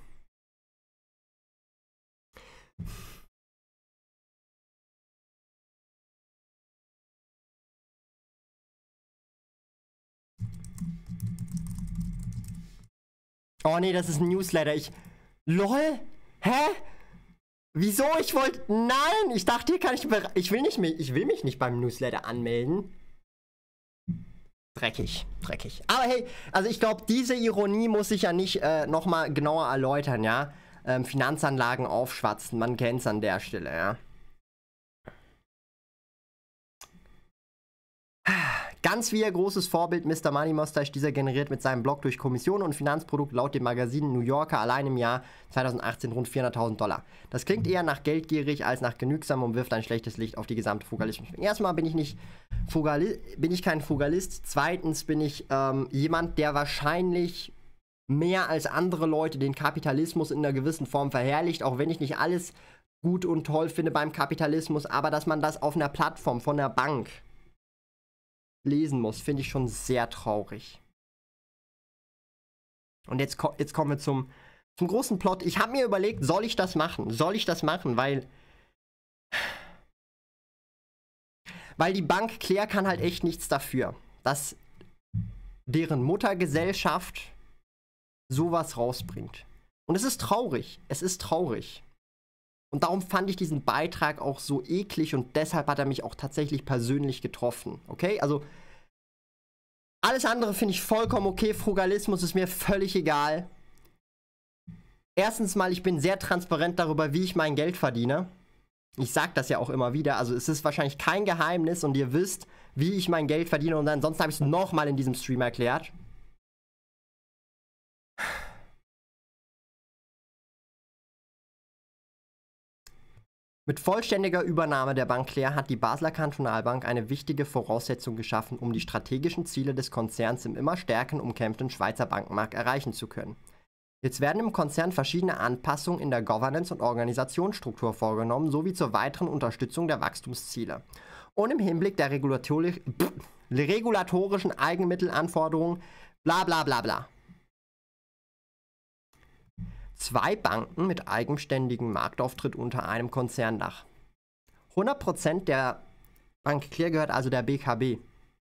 Oh nee, das ist ein Newsletter. LOL? Hä? Wieso? Ich wollte... Nein! Ich dachte, hier kann ich will mich nicht beim Newsletter anmelden. Dreckig. Aber hey, also ich glaube, diese Ironie muss ich ja nicht nochmal genauer erläutern, ja? Finanzanlagen aufschwatzen, man kennt's an der Stelle, ja? Ganz wie ihr großes Vorbild Mr. Money Mustache, dieser generiert mit seinem Blog durch Kommissionen und Finanzprodukte laut dem Magazin New Yorker allein im Jahr 2018 rund $400.000. Das klingt eher nach geldgierig als nach genügsam und wirft ein schlechtes Licht auf die gesamte Frugalismus. Erstmal bin ich kein Frugalist. Zweitens bin ich jemand, der wahrscheinlich mehr als andere Leute den Kapitalismus in einer gewissen Form verherrlicht, auch wenn ich nicht alles gut und toll finde beim Kapitalismus, aber dass man das auf einer Plattform von der Bank lesen muss, finde ich schon sehr traurig. Und jetzt kommen wir zum Zum großen Plot. Ich habe mir überlegt, soll ich das machen? Soll ich das machen? Weil die Bank Claire kann halt echt nichts dafür, dass deren Muttergesellschaft sowas rausbringt. Und es ist traurig. Es ist traurig. Und darum fand ich diesen Beitrag auch so eklig und deshalb hat er mich auch tatsächlich persönlich getroffen. Okay? Also, alles andere finde ich vollkommen okay. Frugalismus ist mir völlig egal. Erstens mal, ich bin sehr transparent darüber, wie ich mein Geld verdiene. Ich sag das ja auch immer wieder. Also, es ist wahrscheinlich kein Geheimnis und ihr wisst, wie ich mein Geld verdiene. Und ansonsten habe ich es nochmal in diesem Stream erklärt. Mit vollständiger Übernahme der Bank Claire hat die Basler Kantonalbank eine wichtige Voraussetzung geschaffen, um die strategischen Ziele des Konzerns im immer stärker umkämpften Schweizer Bankenmarkt erreichen zu können. Jetzt werden im Konzern verschiedene Anpassungen in der Governance- und Organisationsstruktur vorgenommen, sowie zur weiteren Unterstützung der Wachstumsziele. Und im Hinblick der regulatorischen Eigenmittelanforderungen, bla bla bla bla. 2 Banken mit eigenständigem Marktauftritt unter einem Konzerndach. 100% der Bank Claire gehört also der BKB.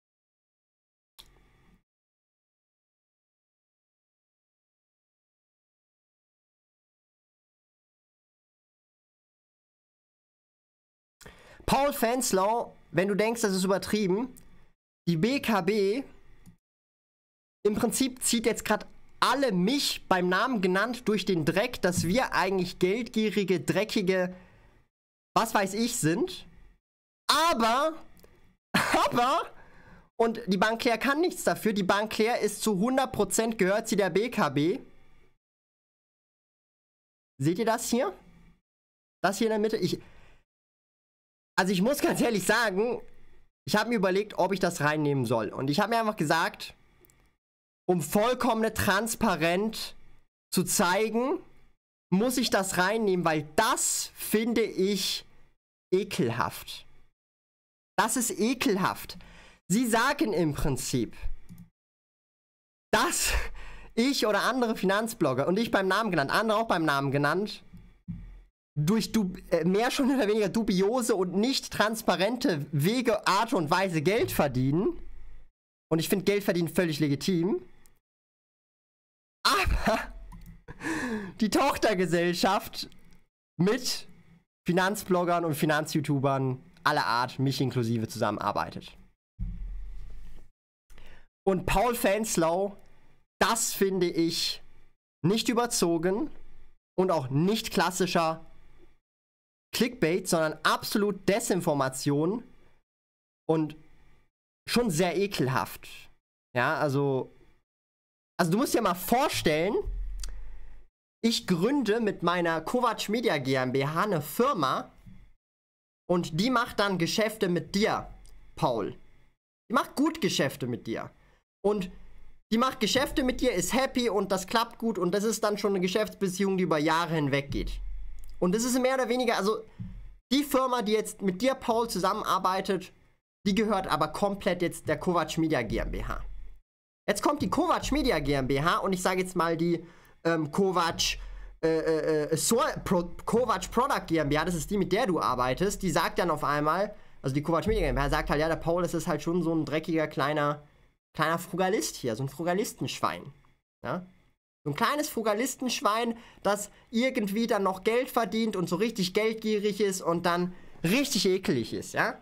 Paul Fanslau, wenn du denkst, das ist übertrieben, die BKB im Prinzip zieht jetzt gerade alle mich beim Namen genannt durch den Dreck, dass wir eigentlich geldgierige, dreckige, was weiß ich sind. Aber, und die Bank Claire kann nichts dafür, die Bank Claire ist zu 100% gehört sie der BKB. Seht ihr das hier? Das hier in der Mitte? Also ich muss ganz ehrlich sagen, ich habe mir überlegt, ob ich das reinnehmen soll. Und ich habe mir einfach gesagt, um vollkommene Transparenz zu zeigen, muss ich das reinnehmen, weil das finde ich ekelhaft. Das ist ekelhaft. Sie sagen im Prinzip, dass ich oder andere Finanzblogger, und ich beim Namen genannt, andere auch beim Namen genannt, durch mehr schon oder weniger dubiose und nicht transparente Wege, Art und Weise Geld verdienen. Und ich finde Geld verdienen völlig legitim. Aber die Tochtergesellschaft mit Finanzbloggern und Finanz-YouTubern aller Art, mich inklusive, zusammenarbeitet. Und Paul Fanslau, das finde ich nicht überzogen und auch nicht klassischer Clickbait, sondern absolut Desinformation und schon sehr ekelhaft. Ja, also du musst dir mal vorstellen, ich gründe mit meiner Kovac Media GmbH eine Firma und die macht dann Geschäfte mit dir, Paul. Die macht gut Geschäfte mit dir. Und die macht Geschäfte mit dir, ist happy und das klappt gut und das ist dann schon eine Geschäftsbeziehung, die über Jahre hinweg geht. Und das ist mehr oder weniger, also die Firma, die jetzt mit dir, Paul, zusammenarbeitet, die gehört aber komplett jetzt der Kovac Media GmbH. Jetzt kommt die Kovac Media GmbH und ich sage jetzt mal die Kovac Product GmbH, das ist die, mit der du arbeitest, die sagt dann auf einmal, also die Kovac Media GmbH sagt halt, ja, der Paul, das ist halt schon so ein dreckiger, kleiner Frugalist hier, so ein Frugalistenschwein. Ja? So ein kleines Frugalistenschwein, das irgendwie dann noch Geld verdient und so richtig geldgierig ist und dann richtig eklig ist, ja?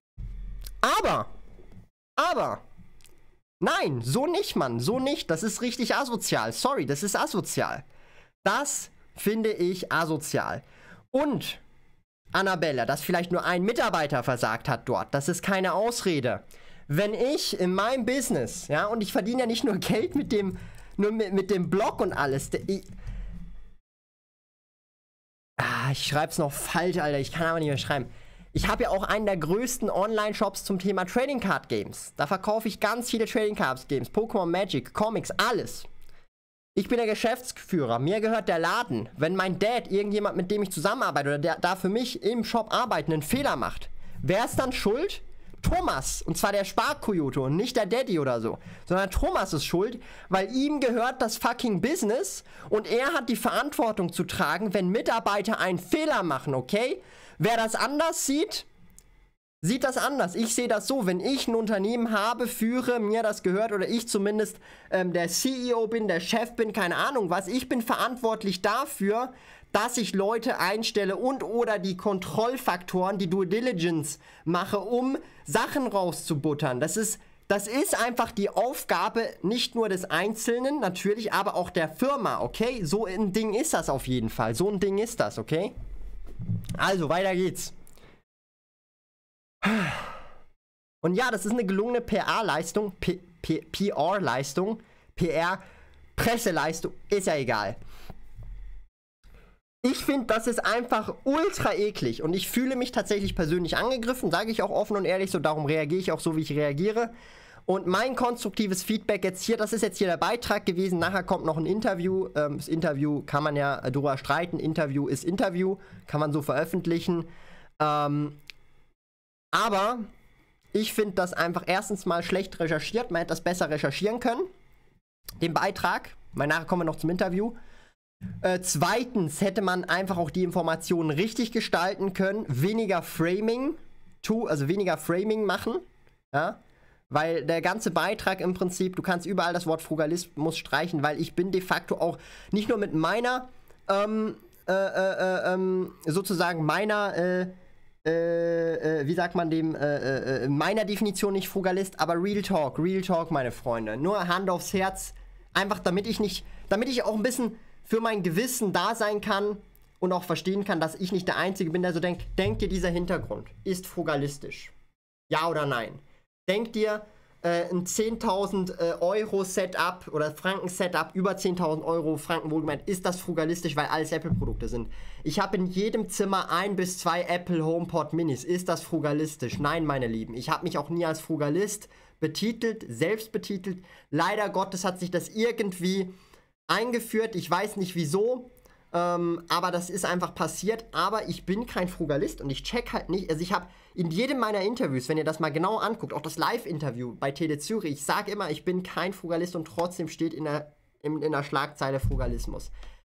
Aber, nein, so nicht, Mann, so nicht. Das ist richtig asozial. Sorry, das ist asozial. Das finde ich asozial. Und, Annabella, dass vielleicht nur ein Mitarbeiter versagt hat dort, das ist keine Ausrede. Wenn ich in meinem Business, ja, und ich verdiene ja nicht nur Geld mit dem Blog und alles. Ich schreib's noch falsch, Alter, ich kann aber nicht mehr schreiben. Ich habe ja auch einen der größten Online-Shops zum Thema Trading Card Games. Da verkaufe ich ganz viele Trading Card Games, Pokémon, Magic, Comics, alles. Ich bin der Geschäftsführer, mir gehört der Laden. Wenn mein Dad, irgendjemand, mit dem ich zusammenarbeite oder der da für mich im Shop arbeitet, einen Fehler macht, wer ist dann schuld? Thomas, und zwar der Sparkoyote und nicht der Daddy oder so, sondern Thomas ist schuld, weil ihm gehört das fucking Business und er hat die Verantwortung zu tragen, wenn Mitarbeiter einen Fehler machen, okay? Wer das anders sieht, sieht das anders. Ich sehe das so, wenn ich ein Unternehmen habe, führe, mir das gehört oder ich zumindest der CEO bin, der Chef bin, keine Ahnung was, ich bin verantwortlich dafür, dass ich Leute einstelle und oder die Kontrollfaktoren, die Due Diligence mache, um Sachen rauszubuttern. Das ist einfach die Aufgabe nicht nur des Einzelnen, natürlich, aber auch der Firma, okay? So ein Ding ist das auf jeden Fall. So ein Ding ist das, okay? Also, weiter geht's. Und ja, das ist eine gelungene PR-Leistung, PR-Leistung, PR-Presseleistung, ist ja egal. Ich finde, das ist einfach ultra eklig und ich fühle mich tatsächlich persönlich angegriffen, sage ich auch offen und ehrlich, so darum reagiere ich auch so, wie ich reagiere. Und mein konstruktives Feedback jetzt hier, das ist jetzt hier der Beitrag gewesen, nachher kommt noch ein Interview. Das Interview kann man ja drüber streiten, Interview ist Interview, kann man so veröffentlichen. Aber ich finde das einfach erstens mal schlecht recherchiert, man hätte das besser recherchieren können, den Beitrag, weil nachher kommen wir noch zum Interview. Zweitens hätte man einfach auch die Informationen richtig gestalten können, weniger Framing, also weniger Framing machen, ja, weil der ganze Beitrag im Prinzip, du kannst überall das Wort Frugalismus streichen, weil ich bin de facto auch nicht nur mit meiner, sozusagen meiner, wie sagt man dem, meiner Definition nicht Frugalist, aber Real Talk, meine Freunde, nur Hand aufs Herz, einfach damit ich auch ein bisschen für mein Gewissen da sein kann und auch verstehen kann, dass ich nicht der Einzige bin, der so denkt, denkt dir, dieser Hintergrund ist frugalistisch? Ja oder nein? Denkt dir, ein 10.000 Euro Setup oder Franken Setup, über 10.000 Euro, Franken wohlgemeint, ist das frugalistisch, weil alles Apple-Produkte sind? Ich habe in jedem Zimmer 1 bis 2 Apple HomePod Minis. Ist das frugalistisch? Nein, meine Lieben. Ich habe mich auch nie als Frugalist betitelt, selbst betitelt. Leider Gottes hat sich das irgendwie eingeführt, ich weiß nicht wieso, aber das ist einfach passiert, aber ich bin kein Frugalist und ich check halt nicht, also ich habe in jedem meiner Interviews, wenn ihr das mal genau anguckt, auch das Live-Interview bei Tele Zürich, ich sage immer, ich bin kein Frugalist und trotzdem steht in der Schlagzeile Frugalismus.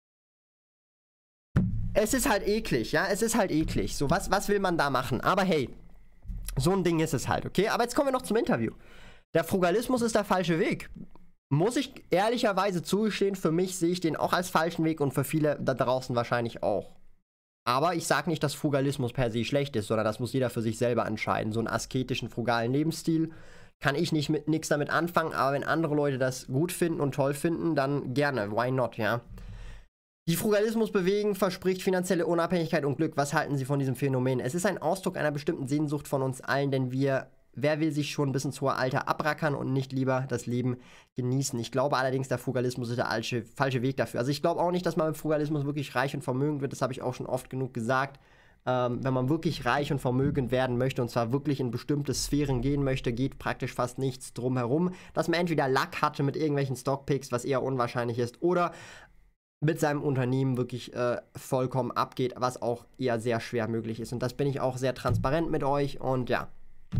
Es ist halt eklig, ja, es ist halt eklig, so, was will man da machen, aber hey, so ein Ding ist es halt, okay, aber jetzt kommen wir noch zum Interview. Der Frugalismus ist der falsche Weg. Muss ich ehrlicherweise zugestehen, für mich sehe ich den auch als falschen Weg und für viele da draußen wahrscheinlich auch. Aber ich sage nicht, dass Frugalismus per se schlecht ist, sondern das muss jeder für sich selber entscheiden. So einen asketischen, frugalen Lebensstil kann ich nichts damit anfangen, aber wenn andere Leute das gut finden und toll finden, dann gerne, why not, ja. Die Frugalismus bewegen verspricht finanzielle Unabhängigkeit und Glück. Was halten Sie von diesem Phänomen? Es ist ein Ausdruck einer bestimmten Sehnsucht von uns allen, denn wer will sich schon bis ins hohe Alter abrackern und nicht lieber das Leben genießen? Ich glaube allerdings, der Frugalismus ist der falsche Weg dafür. Also ich glaube auch nicht, dass man mit Frugalismus wirklich reich und vermögend wird. Das habe ich auch schon oft genug gesagt. Wenn man wirklich reich und vermögend werden möchte und zwar wirklich in bestimmte Sphären gehen möchte, geht praktisch fast nichts drumherum. Dass man entweder Luck hatte mit irgendwelchen Stockpicks, was eher unwahrscheinlich ist, oder mit seinem Unternehmen wirklich vollkommen abgeht, was auch eher sehr schwer möglich ist. Und das bin ich auch sehr transparent mit euch und ja.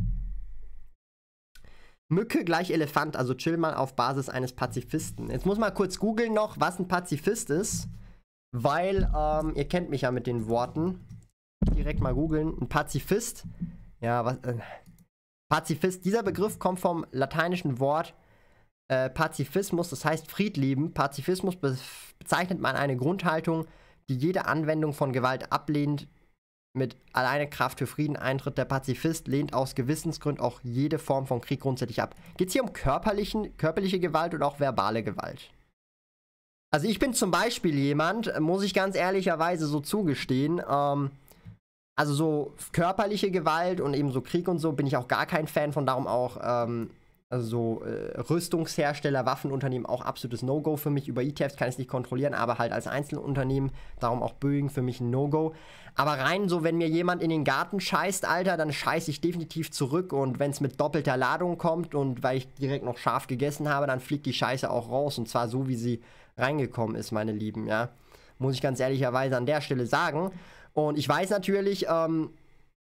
Mücke gleich Elefant, also chill mal auf Basis eines Pazifisten. Jetzt muss man kurz googeln noch, was ein Pazifist ist, weil, ihr kennt mich ja mit den Worten. Direkt mal googeln. Ein Pazifist, ja, was, Pazifist, dieser Begriff kommt vom lateinischen Wort Pazifismus, das heißt Friedlieben. Pazifismus bezeichnet man eine Grundhaltung, die jede Anwendung von Gewalt ablehnt, mit alleine Kraft für Frieden eintritt. Der Pazifist lehnt aus Gewissensgründen auch jede Form von Krieg grundsätzlich ab. Geht es hier um körperliche Gewalt oder auch verbale Gewalt? Also ich bin zum Beispiel jemand, muss ich ganz ehrlicherweise so zugestehen, also so körperliche Gewalt und eben so Krieg und so bin ich auch gar kein Fan von, darum auch Rüstungshersteller, Waffenunternehmen auch absolutes No-Go für mich. Über ETFs kann ich es nicht kontrollieren, aber halt als Einzelunternehmen, darum auch Boeing für mich ein No-Go. Aber rein so, wenn mir jemand in den Garten scheißt, Alter, dann scheiße ich definitiv zurück und wenn es mit doppelter Ladung kommt und weil ich direkt noch scharf gegessen habe, dann fliegt die Scheiße auch raus und zwar so, wie sie reingekommen ist, meine Lieben, ja. Muss ich ganz ehrlicherweise an der Stelle sagen. Und ich weiß natürlich,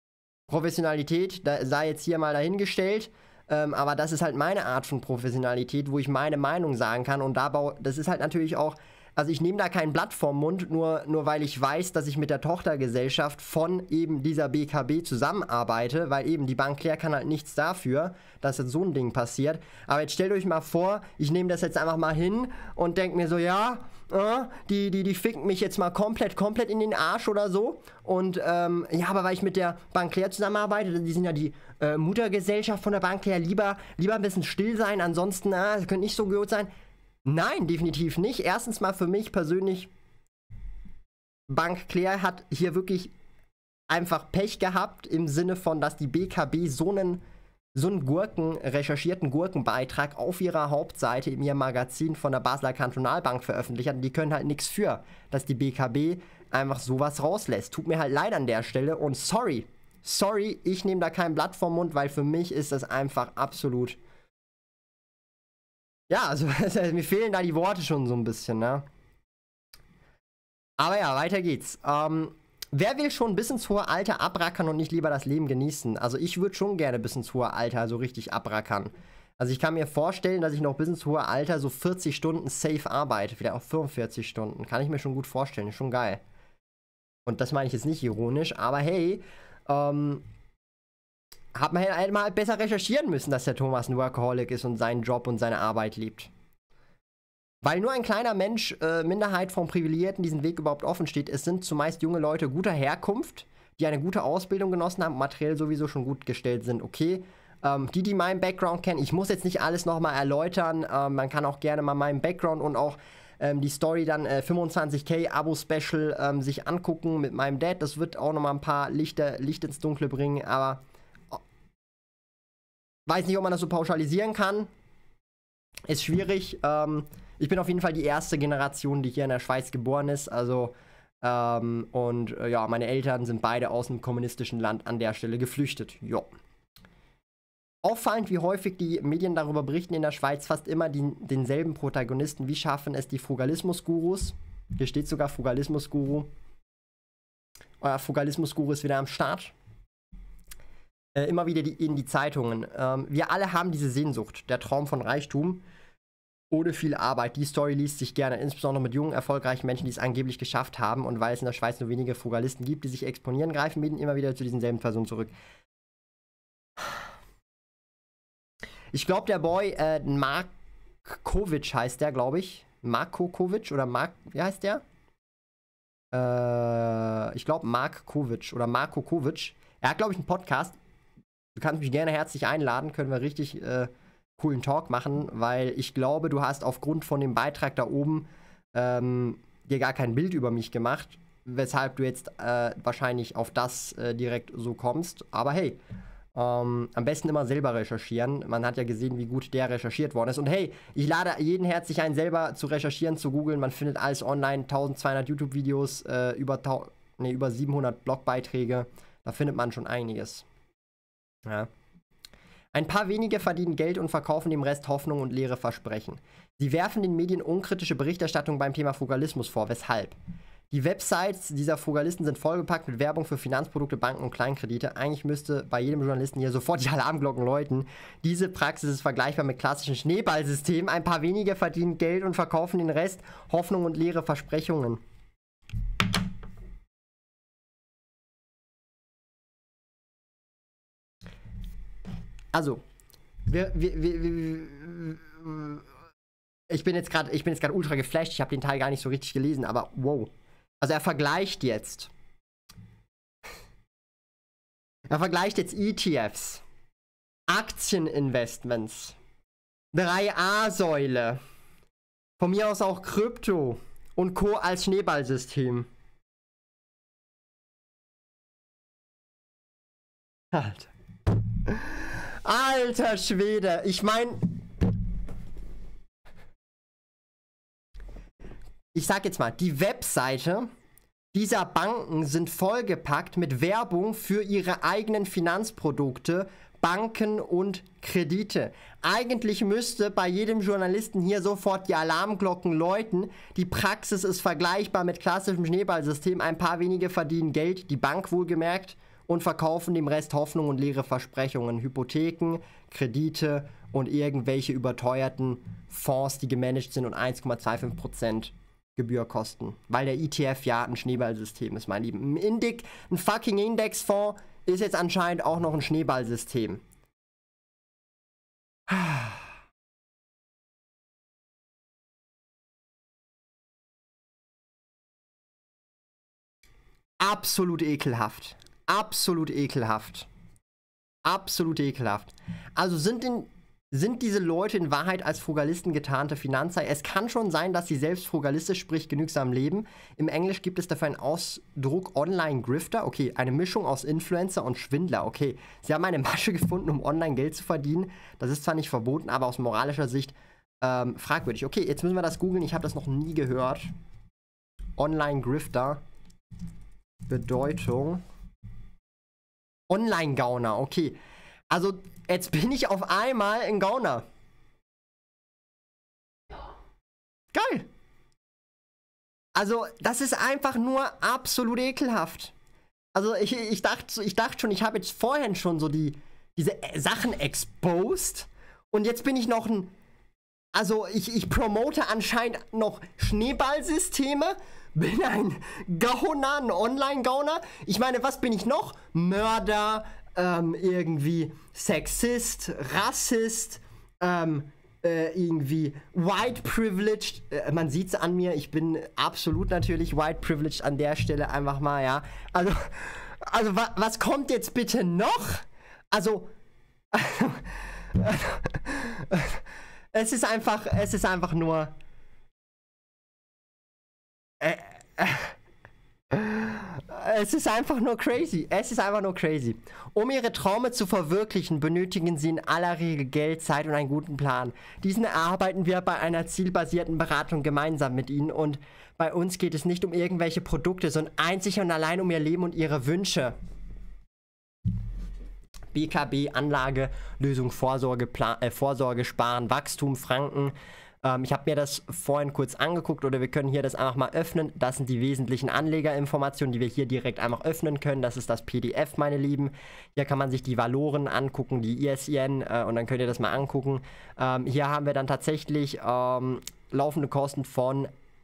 Professionalität, da sei jetzt hier mal dahingestellt. Aber das ist halt meine Art von Professionalität, wo ich meine Meinung sagen kann. Und das ist halt natürlich auch, also ich nehme da kein Blatt vorm Mund, nur weil ich weiß, dass ich mit der Tochtergesellschaft von eben dieser BKB zusammenarbeite, weil eben die Bank Claire kann halt nichts dafür, dass jetzt so ein Ding passiert. Aber jetzt stellt euch mal vor, ich nehme das jetzt einfach mal hin und denke mir so, ja, die ficken mich jetzt mal komplett in den Arsch oder so. Und ja, aber weil ich mit der Bank Claire zusammenarbeite, die sind ja die Muttergesellschaft von der Bank Claire, lieber ein bisschen still sein, ansonsten, das könnte nicht so gut sein. Nein, definitiv nicht. Erstens mal für mich persönlich, Bank Claire hat hier wirklich einfach Pech gehabt, im Sinne von, dass die BKB so einen recherchierten Gurkenbeitrag auf ihrer Hauptseite in ihrem Magazin von der Basler Kantonalbank veröffentlicht hat. Und die können halt nichts für, dass die BKB einfach sowas rauslässt. Tut mir halt leid an der Stelle und sorry, ich nehme da kein Blatt vom Mund, weil für mich ist das einfach absolut... Ja, also mir fehlen da die Worte schon so ein bisschen, ne? Aber ja, weiter geht's. Wer will schon bis ins hohe Alter abrackern und nicht lieber das Leben genießen? Also ich würde schon gerne bis ins hohe Alter so richtig abrackern. Also ich kann mir vorstellen, dass ich noch bis ins hohe Alter so 40 Stunden safe arbeite. Vielleicht auch 45 Stunden. Kann ich mir schon gut vorstellen. Ist schon geil. Und das meine ich jetzt nicht ironisch, aber hey, hat man halt besser recherchieren müssen, dass der Thomas ein Workaholic ist und seinen Job und seine Arbeit liebt. Weil nur ein kleiner Mensch, Minderheit von Privilegierten, diesen Weg überhaupt offen steht. Es sind zumeist junge Leute guter Herkunft, die eine gute Ausbildung genossen haben und materiell sowieso schon gut gestellt sind. Okay, die meinen Background kennen, ich muss jetzt nicht alles nochmal erläutern. Man kann auch gerne mal meinen Background und auch die Story dann 25k Abo-Special sich angucken mit meinem Dad. Das wird auch nochmal ein paar Licht ins Dunkle bringen, aber weiß nicht, ob man das so pauschalisieren kann. Ist schwierig. Ich bin auf jeden Fall die erste Generation, die hier in der Schweiz geboren ist. Also, ja, meine Eltern sind beide aus einem kommunistischen Land an der Stelle geflüchtet. Jo. Auffallend, wie häufig die Medien darüber berichten in der Schweiz, fast immer denselben Protagonisten. Wie schaffen es die Frugalismus-Gurus? Hier steht sogar Frugalismus-Guru. Euer Frugalismus-Guru ist wieder am Start. Immer wieder in die Zeitungen. Wir alle haben diese Sehnsucht, der Traum von Reichtum ohne viel Arbeit. Die Story liest sich gerne, insbesondere mit jungen, erfolgreichen Menschen, die es angeblich geschafft haben. Und weil es in der Schweiz nur wenige Frugalisten gibt, die sich exponieren, greifen Medien immer wieder zu diesen selben Personen zurück. Ich glaube, der Boy, Markovic heißt der, glaube ich. Markovic oder wie heißt der? Ich glaube, Markovic oder Markovic. Er hat, glaube ich, einen Podcast. Du kannst mich gerne herzlich einladen, können wir richtig coolen Talk machen, weil ich glaube, du hast aufgrund von dem Beitrag da oben dir gar kein Bild über mich gemacht, weshalb du jetzt wahrscheinlich auf das direkt so kommst. Aber hey, am besten immer selber recherchieren. Man hat ja gesehen, wie gut der recherchiert worden ist. Und hey, ich lade jeden herzlich ein, selber zu recherchieren, zu googeln. Man findet alles online, 1200 YouTube-Videos, über 700 Blogbeiträge. Da findet man schon einiges. Ja. Ein paar wenige verdienen Geld und verkaufen dem Rest Hoffnung und leere Versprechen. Sie werfen den Medien unkritische Berichterstattung beim Thema Frugalismus vor. Weshalb? Die Websites dieser Frugalisten sind vollgepackt mit Werbung für Finanzprodukte, Banken und Kleinkredite. Eigentlich müsste bei jedem Journalisten hier sofort die Alarmglocken läuten. Diese Praxis ist vergleichbar mit klassischen Schneeballsystemen. Ein paar wenige verdienen Geld und verkaufen den Rest Hoffnung und leere Versprechungen. Also, ich bin jetzt gerade ultra geflasht. Ich habe den Teil gar nicht so richtig gelesen, aber wow. Also er vergleicht jetzt ETFs, Aktieninvestments, 3A-Säule, von mir aus auch Krypto und Co. als Schneeballsystem. Alter Schwede, ich meine, ich sag jetzt mal, die Webseite dieser Banken sind vollgepackt mit Werbung für ihre eigenen Finanzprodukte, Banken und Kredite. Eigentlich müsste bei jedem Journalisten hier sofort die Alarmglocken läuten. Die Praxis ist vergleichbar mit klassischem Schneeballsystem. Ein paar wenige verdienen Geld, die Bank wohlgemerkt, und verkaufen dem Rest Hoffnung und leere Versprechungen, Hypotheken, Kredite und irgendwelche überteuerten Fonds, die gemanagt sind und 1,25% Gebühr kosten. Weil der ETF ja ein Schneeballsystem ist, mein Lieben. Ein fucking Indexfonds ist jetzt anscheinend auch noch ein Schneeballsystem. Absolut ekelhaft. Absolut ekelhaft. Absolut ekelhaft. Also sind diese Leute in Wahrheit als Frugalisten getarnte Finanzer? Es kann schon sein, dass sie selbst frugalistisch, sprich genügsam leben. Im Englisch gibt es dafür einen Ausdruck Online-Grifter. Okay, eine Mischung aus Influencer und Schwindler. Okay, sie haben eine Masche gefunden, um online Geld zu verdienen. Das ist zwar nicht verboten, aber aus moralischer Sicht fragwürdig. Okay, jetzt müssen wir das googeln. Ich habe das noch nie gehört. Online-Grifter. Bedeutung. Online-Gauner, okay. Also, jetzt bin ich auf einmal ein Gauner. Geil. Also, das ist einfach nur absolut ekelhaft. Also, ich dachte schon, ich habe jetzt vorhin schon so diese Sachen exposed. Und jetzt bin ich noch ein... Also, ich promote anscheinend noch Schneeballsysteme. Bin ein Gauner, ein Online-Gauner. Ich meine, was bin ich noch? Mörder, irgendwie Sexist, Rassist, irgendwie White Privileged. Man sieht's an mir, ich bin absolut natürlich White Privileged an der Stelle einfach mal, ja. Also was kommt jetzt bitte noch? Also es ist einfach nur... Es ist einfach nur crazy. Es ist einfach nur crazy. Um ihre Träume zu verwirklichen, benötigen sie in aller Regel Geld, Zeit und einen guten Plan. Diesen erarbeiten wir bei einer zielbasierten Beratung gemeinsam mit ihnen. Und bei uns geht es nicht um irgendwelche Produkte, sondern einzig und allein um ihr Leben und ihre Wünsche. BKB, Anlage, Lösung, Vorsorge, Vorsorge, Sparen, Wachstum, Franken. Ich habe mir das vorhin kurz angeguckt, oder wir können hier das einfach mal öffnen. Das sind die wesentlichen Anlegerinformationen, die wir hier direkt einfach öffnen können. Das ist das PDF, meine Lieben. Hier kann man sich die Valoren angucken, die ISIN, und dann könnt ihr das mal angucken. Hier haben wir dann tatsächlich laufende Kosten von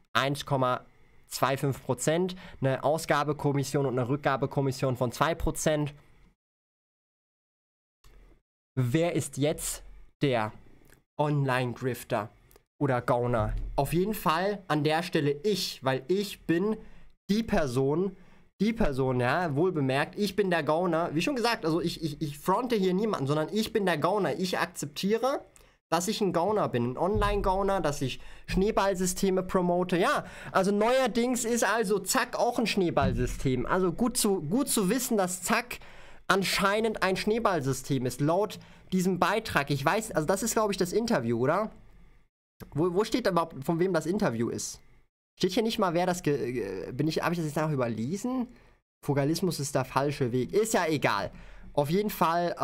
1,25%, eine Ausgabekommission und eine Rückgabekommission von 2%. Wer ist jetzt der Online-Grifter oder Gauner? Auf jeden Fall an der Stelle ich, weil ich bin die Person, ja, wohl bemerkt, ich bin der Gauner. Wie schon gesagt, also ich fronte hier niemanden, sondern ich bin der Gauner. Ich akzeptiere, dass ich ein Gauner bin, ein Online-Gauner, dass ich Schneeballsysteme promote. Ja, also neuerdings ist also Zack auch ein Schneeballsystem. Also gut zu wissen, dass Zack anscheinend ein Schneeballsystem ist, laut diesem Beitrag. Ich weiß, also das ist, glaube ich, das Interview, oder? Wo steht da überhaupt, von wem das Interview ist? Steht hier nicht mal, wer das habe ich das jetzt einfach überlesen? Frugalismus ist der falsche Weg. Ist ja egal. Auf jeden Fall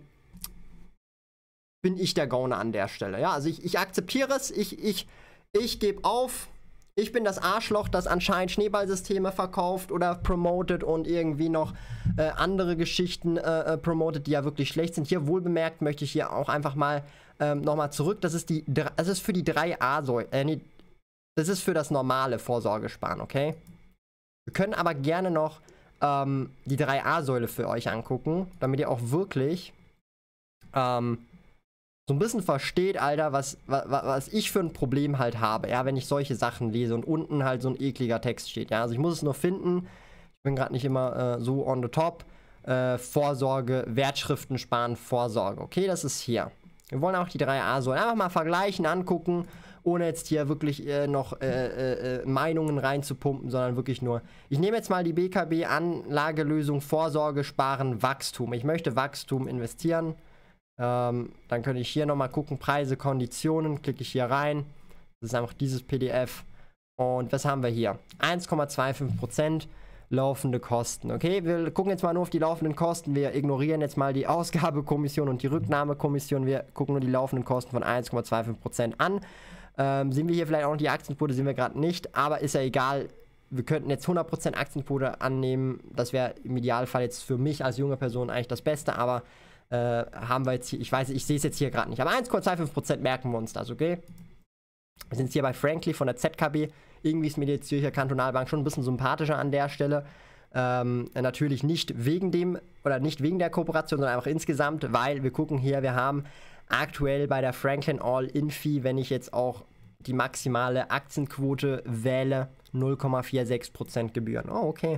bin ich der Gauner an der Stelle. Ja, also ich akzeptiere es. Ich gebe auf. Ich bin das Arschloch, das anscheinend Schneeballsysteme verkauft oder promotet und irgendwie noch andere Geschichten promotet, die ja wirklich schlecht sind. Hier wohlbemerkt möchte ich hier auch einfach mal nochmal zurück. Das ist für die 3a-Säule. Nee, das ist für das normale Vorsorgesparen, okay? Wir können aber gerne noch die 3a-Säule für euch angucken, damit ihr auch wirklich so ein bisschen versteht, Alter, was ich für ein Problem halt habe, ja, wenn ich solche Sachen lese und unten halt so ein ekliger Text steht, ja, also ich muss es nur finden, ich bin gerade nicht immer so on the top, Vorsorge, Wertschriften sparen, Vorsorge, okay, das ist hier. Wir wollen auch die 3a-Säulen einfach mal vergleichen, angucken, ohne jetzt hier wirklich noch Meinungen reinzupumpen, sondern wirklich nur, ich nehme jetzt mal die BKB Anlagelösung, Vorsorge, Sparen, Wachstum, ich möchte Wachstum investieren. Dann könnte ich hier nochmal gucken, Preise, Konditionen, klicke ich hier rein. Das ist einfach dieses PDF. Und was haben wir hier? 1,25% laufende Kosten. Okay, wir gucken jetzt mal nur auf die laufenden Kosten. Wir ignorieren jetzt mal die Ausgabekommission und die Rücknahmekommission. Wir gucken nur die laufenden Kosten von 1,25% an. Sehen wir hier vielleicht auch noch die Aktienquote, sehen wir gerade nicht. Aber ist ja egal. wir könnten jetzt 100% Aktienquote annehmen. Das wäre im Idealfall jetzt für mich als junge Person eigentlich das Beste, aber haben wir jetzt hier, ich weiß, ich sehe es jetzt hier gerade nicht, aber 1,25% merken wir uns das, okay? Wir sind jetzt hier bei Frankly von der ZKB. Irgendwie ist mir die Zürcher Kantonalbank schon ein bisschen sympathischer an der Stelle. Natürlich nicht wegen dem oder nicht wegen der Kooperation, sondern einfach insgesamt, weil wir gucken hier, wir haben aktuell bei der Franklin All-In-Fee, wenn ich jetzt auch die maximale Aktienquote wähle, 0,46% Gebühren. Oh, okay.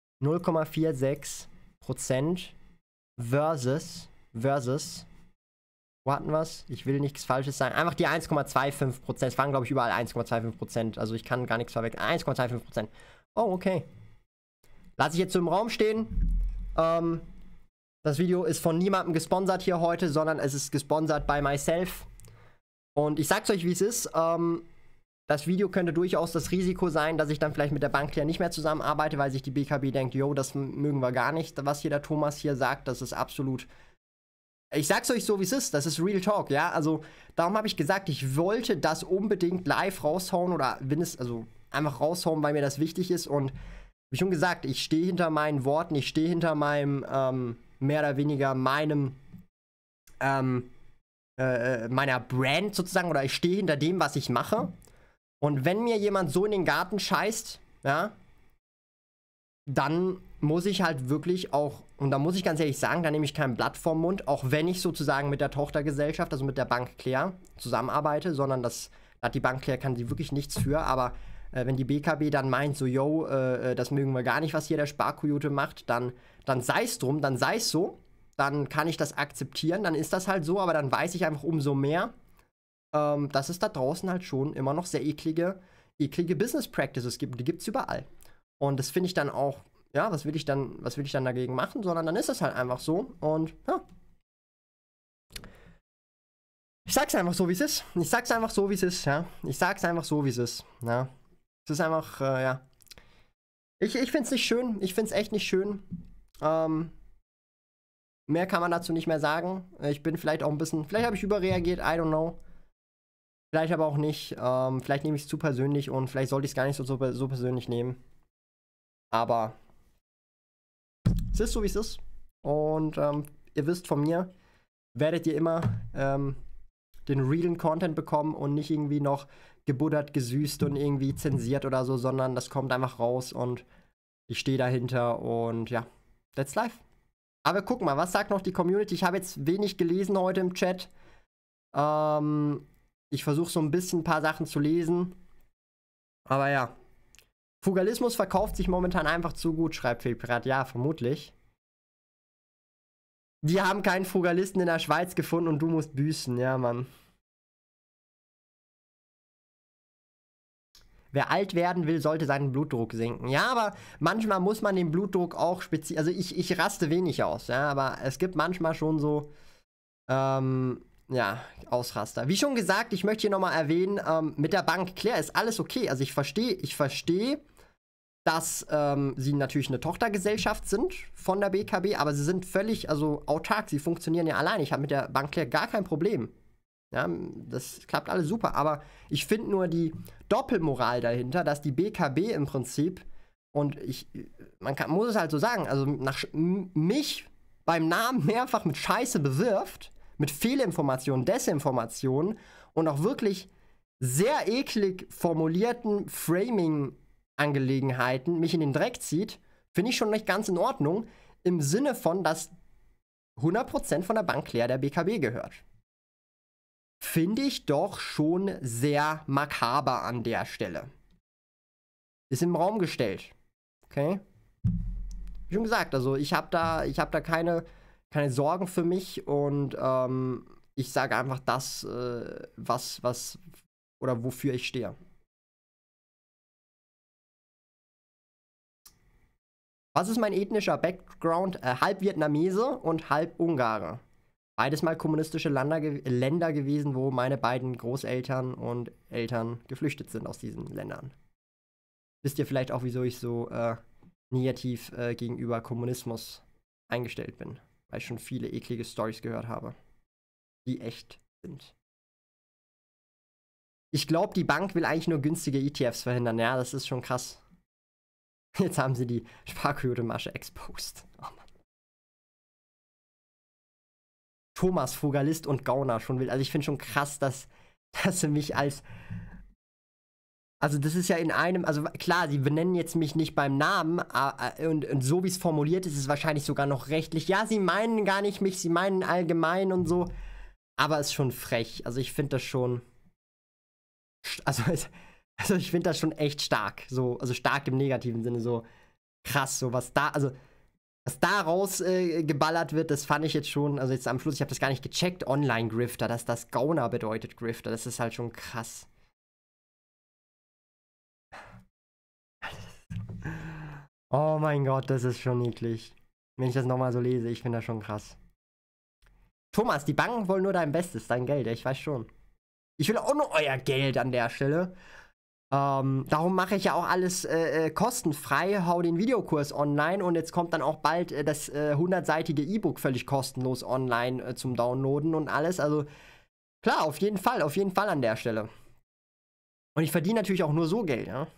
0,46% versus, wo hatten wir es? Ich will nichts Falsches sagen. Einfach die 1,25%. Es waren, glaube ich, überall 1,25%. Also ich kann gar nichts verwechseln. 1,25%. Oh, okay. Lasse ich jetzt so im Raum stehen. Das Video ist von niemandem gesponsert hier heute, sondern es ist gesponsert by myself. Und ich sag's euch, wie es ist. Das Video könnte durchaus das Risiko sein, dass ich dann vielleicht mit der Bank nicht mehr zusammenarbeite, weil sich die BKB denkt, yo, das mögen wir gar nicht, was hier der Thomas hier sagt. Das ist absolut... Ich sag's euch so, wie es ist. Das ist Real Talk, ja. Also, darum habe ich gesagt, ich wollte das unbedingt live raushauen oder einfach raushauen, weil mir das wichtig ist. Und wie schon gesagt, ich stehe hinter meinen Worten, ich stehe hinter meinem, mehr oder weniger meiner Brand sozusagen, oder ich stehe hinter dem, was ich mache. Und wenn mir jemand so in den Garten scheißt, ja, dann muss ich halt wirklich auch, und da muss ich ganz ehrlich sagen, da nehme ich kein Blatt vorm Mund, auch wenn ich sozusagen mit der Tochtergesellschaft, also mit der Bank Claire, zusammenarbeite, sondern da hat die Bank Claire, kann sie wirklich nichts für, aber wenn die BKB dann meint, so, yo, das mögen wir gar nicht, was hier der Sparkoyote macht, dann sei es drum, dann sei es so, dann kann ich das akzeptieren, dann ist das halt so, aber dann weiß ich einfach umso mehr, dass es da draußen halt schon immer noch sehr eklige Business Practices gibt, die gibt es überall. Und das finde ich dann auch, ja, was will ich dann dagegen machen, sondern dann ist es halt einfach so und ja. Ich sag's einfach so, wie es ist. Ich sag's einfach so, wie es ist, ja. Ich sag's einfach so, wie es ist, ja. Es ist einfach, ja. Ich find's nicht schön. Ich find's echt nicht schön. Mehr kann man dazu nicht mehr sagen. Ich bin vielleicht auch ein bisschen, vielleicht habe ich überreagiert, I don't know. Vielleicht aber auch nicht. Vielleicht nehme ich es zu persönlich und vielleicht sollte ich es gar nicht so persönlich nehmen. Aber es ist so, wie es ist. Und ihr wisst von mir, werdet ihr immer den realen Content bekommen und nicht irgendwie noch gebuddert, gesüßt und irgendwie zensiert oder so, sondern das kommt einfach raus und ich stehe dahinter und ja, that's life. Aber guck mal, was sagt noch die Community? Ich habe jetzt wenig gelesen heute im Chat. Ich versuche so ein bisschen ein paar Sachen zu lesen. Aber ja. Fugalismus verkauft sich momentan einfach zu gut, schreibt Fehlpirat. Ja, vermutlich. Die haben keinen Frugalisten in der Schweiz gefunden und du musst büßen. Ja, Mann. Wer alt werden will, sollte seinen Blutdruck senken. Ja, aber manchmal muss man den Blutdruck auch speziell... Also ich raste wenig aus, ja, aber es gibt manchmal schon so... ja, Ausraster. Wie schon gesagt, ich möchte hier nochmal erwähnen, mit der Bank Claire ist alles okay. Also ich verstehe, dass sie natürlich eine Tochtergesellschaft sind von der BKB, aber sie sind völlig, also autark, sie funktionieren ja allein. Ich habe mit der Bank Claire gar kein Problem. Ja, das klappt alles super, aber ich finde nur die Doppelmoral dahinter, dass die BKB im Prinzip, und muss es halt so sagen, also mich beim Namen mehrfach mit Scheiße bewirft, mit Fehlinformationen, Desinformationen und auch wirklich sehr eklig formulierten Framing-Angelegenheiten mich in den Dreck zieht, finde ich schon nicht ganz in Ordnung, im Sinne von, dass 100% von der Bank Claire der BKB gehört. Finde ich doch schon sehr makaber an der Stelle. Ist im Raum gestellt. Okay? Wie schon gesagt, also ich hab da keine Sorgen für mich und ich sage einfach das, was oder wofür ich stehe. Was ist mein ethnischer Background? Halb Vietnamese und halb Ungare. Beides mal kommunistische Länder gewesen, wo meine beiden Großeltern und Eltern geflüchtet sind aus diesen Ländern. Wisst ihr vielleicht auch, wieso ich so negativ gegenüber Kommunismus eingestellt bin? Weil ich schon viele eklige Storys gehört habe, die echt sind. Ich glaube, die Bank will eigentlich nur günstige ETFs verhindern. Ja, das ist schon krass. Jetzt haben sie die Sparquote-Masche exposed. Oh Mann. Thomas, Frugalist und Gauner schon will. Also ich finde schon krass, dass sie mich als... Also das ist ja in einem... Also klar, sie benennen jetzt mich nicht beim Namen und so wie es formuliert ist, ist es wahrscheinlich sogar noch rechtlich. Ja, sie meinen gar nicht mich, sie meinen allgemein und so. Aber es ist schon frech. Also ich finde das schon... Also ich finde das schon echt stark. So, also stark im negativen Sinne. So krass, so was da... Also was da raus geballert wird, das fand ich jetzt schon, also jetzt am Schluss, ich habe das gar nicht gecheckt, Online-Grifter, dass das Gauner bedeutet Grifter, das ist halt schon krass. Oh mein Gott, das ist schon niedlich. Wenn ich das nochmal so lese, ich finde das schon krass. Thomas, die Banken wollen nur dein Bestes, dein Geld, ja, ich weiß schon. Ich will auch nur euer Geld an der Stelle. Darum mache ich ja auch alles kostenfrei, hau den Videokurs online und jetzt kommt dann auch bald das 100-seitige E-Book völlig kostenlos online zum Downloaden und alles. Also klar, auf jeden Fall an der Stelle. Und ich verdiene natürlich auch nur so Geld, ja.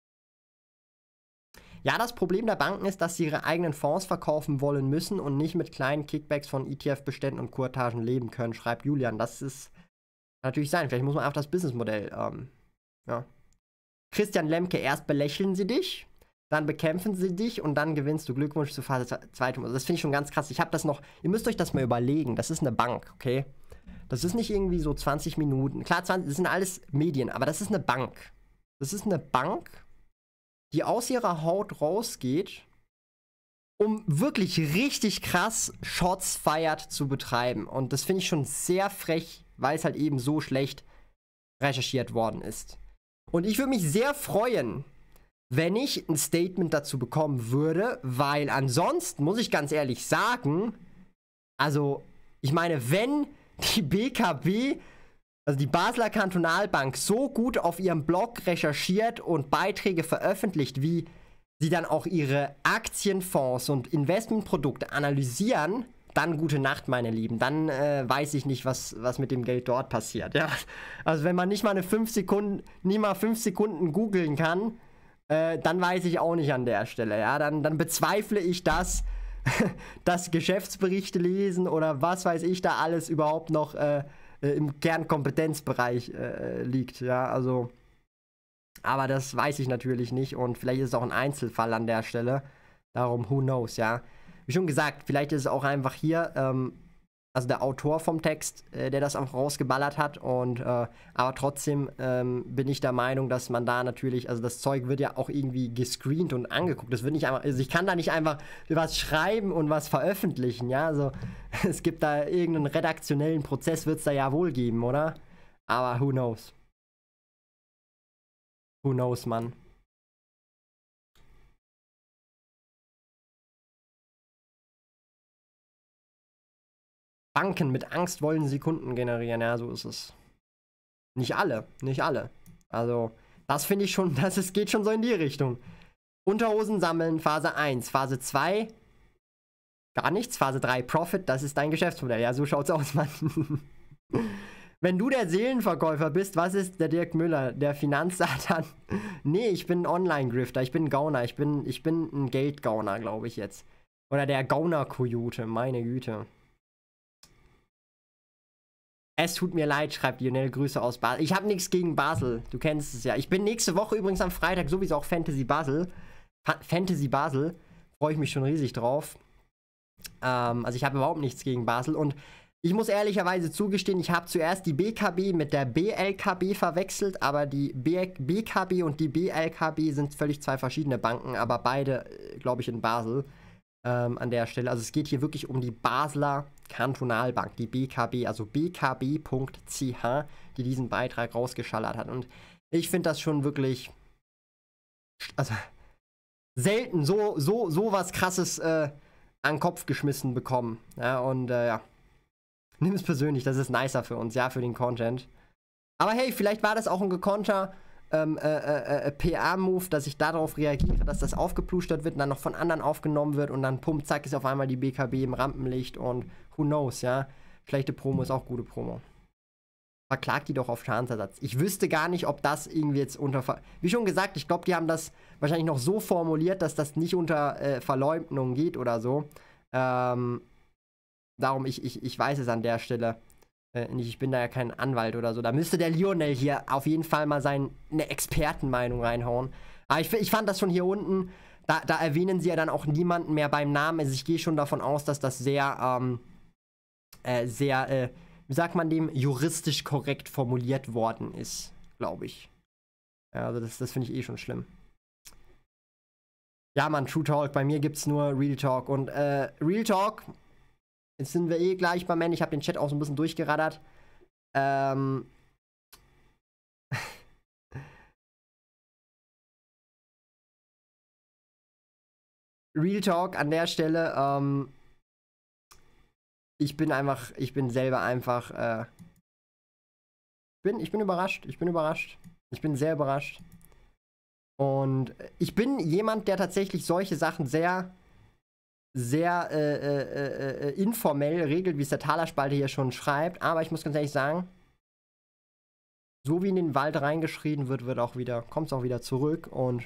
Ja, das Problem der Banken ist, dass sie ihre eigenen Fonds verkaufen wollen müssen und nicht mit kleinen Kickbacks von ETF-Beständen und Kurtagen leben können, schreibt Julian. Das ist natürlich sein. Vielleicht muss man einfach das Businessmodell, ja. Christian Lemke, erst belächeln sie dich, dann bekämpfen sie dich und dann gewinnst du. Glückwunsch zu Phase 2. Also das finde ich schon ganz krass. Ich habe das noch, ihr müsst euch das mal überlegen. Das ist eine Bank, okay? Das ist nicht irgendwie so 20 Minuten. Klar, das sind alles Medien, aber das ist eine Bank. Das ist eine Bank, die aus ihrer Haut rausgeht, um wirklich richtig krass Shots fired zu betreiben. Und das finde ich schon sehr frech, weil es halt eben so schlecht recherchiert worden ist. Und ich würde mich sehr freuen, wenn ich ein Statement dazu bekommen würde, weil ansonsten muss ich ganz ehrlich sagen, also ich meine, wenn die BKB, also die Basler Kantonalbank, so gut auf ihrem Blog recherchiert und Beiträge veröffentlicht, wie sie dann auch ihre Aktienfonds und Investmentprodukte analysieren, dann gute Nacht, meine Lieben. Dann weiß ich nicht, was mit dem Geld dort passiert. Ja? Also wenn man nicht mal 5 Sekunden googeln kann, dann weiß ich auch nicht an der Stelle. Ja? Dann bezweifle ich, dass Geschäftsberichte lesen oder was weiß ich da alles überhaupt noch im Kernkompetenzbereich liegt. Ja? Also, aber das weiß ich natürlich nicht und vielleicht ist es auch ein Einzelfall an der Stelle. Darum, who knows, ja. Wie schon gesagt, vielleicht ist es auch einfach hier, also der Autor vom Text, der das auch rausgeballert hat. Und aber trotzdem bin ich der Meinung, dass man da natürlich, also das Zeug wird ja auch irgendwie gescreent und angeguckt. Das wird nicht einfach, also ich kann da nicht einfach was schreiben und was veröffentlichen, ja. Also es gibt da irgendeinen redaktionellen Prozess, wird es da ja wohl geben, oder? Aber who knows? Who knows, Mann? Banken mit Angst wollen sie Kunden generieren. Ja, so ist es. Nicht alle. Also, das finde ich schon, geht schon so in die Richtung. Unterhosen sammeln, Phase 1. Phase 2, gar nichts. Phase 3, Profit, das ist dein Geschäftsmodell. Ja, so schaut's aus, Mann. Wenn du der Seelenverkäufer bist, was ist der Dirk Müller, der Finanzsatan? Nee, ich bin ein Online-Grifter, ich bin ein Gauner, ich bin ein Geldgauner, glaube ich jetzt. Oder der Gauner-Kojote, meine Güte. Es tut mir leid, schreibt Lionel, Grüße aus Basel. Ich habe nichts gegen Basel, du kennst es ja. Ich bin nächste Woche übrigens am Freitag sowieso auch Fantasy Basel. Freue ich mich schon riesig drauf. Also ich habe überhaupt nichts gegen Basel. Und ich muss ehrlicherweise zugestehen, ich habe zuerst die BKB mit der BLKB verwechselt. Aber die BKB und die BLKB sind völlig zwei verschiedene Banken. Aber beide, glaube ich, in Basel. An der Stelle. Also es geht hier wirklich um die Basler Kantonalbank, die BKB, also bkb.ch, die diesen Beitrag rausgeschallert hat. Und ich finde das schon wirklich, also selten so was Krasses an den Kopf geschmissen bekommen. Ja, und ja, nimm es persönlich, das ist nicer für uns, ja, für den Content. Aber hey, vielleicht war das auch ein gekonnter PR-Move, dass ich darauf reagiere, dass das aufgeplustert wird und dann noch von anderen aufgenommen wird und dann pump, zack, ist auf einmal die BKB im Rampenlicht und who knows, ja. Schlechte Promo ist auch gute Promo. verklagt die doch auf Schadensersatz. Ich wüsste gar nicht, ob das irgendwie jetzt Wie schon gesagt, ich glaube, die haben das wahrscheinlich noch so formuliert, dass das nicht unter Verleumdung geht oder so. Darum, ich weiß es an der Stelle nicht. Ich bin da ja kein Anwalt oder so. Da müsste der Lionel hier auf jeden Fall mal eine Expertenmeinung reinhauen. Aber ich fand das schon hier unten, da erwähnen sie ja dann auch niemanden mehr beim Namen. Also ich gehe schon davon aus, dass das sehr, wie sagt man dem, juristisch korrekt formuliert worden ist, glaube ich. Ja, also das finde ich eh schon schlimm. Ja, Mann, True Talk, bei mir gibt's nur Real Talk. Und Real Talk, jetzt sind wir eh gleich beim Ende. Ich habe den Chat auch so ein bisschen durchgeraddert. Real Talk an der Stelle, ich bin selber einfach, ich bin überrascht. Ich bin sehr überrascht. Und ich bin jemand, der tatsächlich solche Sachen sehr informell regelt, wie es der Taler-Spalte hier schon schreibt. Aber ich muss ganz ehrlich sagen, so wie in den Wald reingeschrien wird, kommt es auch wieder zurück. Und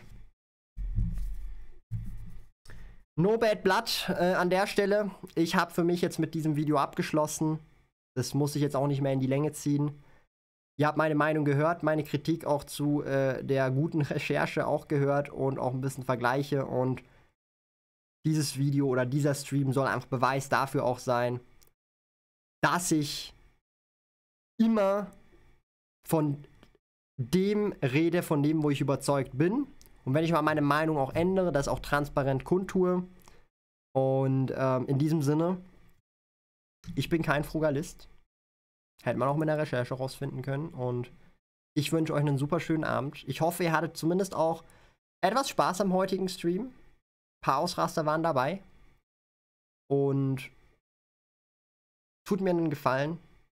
No Bad Blood an der Stelle. Ich habe für mich jetzt mit diesem Video abgeschlossen. Das muss ich jetzt auch nicht mehr in die Länge ziehen. Ihr habt meine Meinung gehört, meine Kritik auch zu der guten Recherche auch gehört und auch ein bisschen Vergleiche. Und dieses Video oder dieser Stream soll einfach Beweis dafür auch sein, dass ich immer von dem rede, von dem, wo ich überzeugt bin. Und wenn ich mal meine Meinung auch ändere, das auch transparent kundtue. Und in diesem Sinne, ich bin kein Frugalist. Hätte man auch mit der Recherche rausfinden können. Und ich wünsche euch einen super schönen Abend. Ich hoffe, ihr hattet zumindest auch etwas Spaß am heutigen Stream. Ein paar Ausraster waren dabei. Und tut mir einen Gefallen.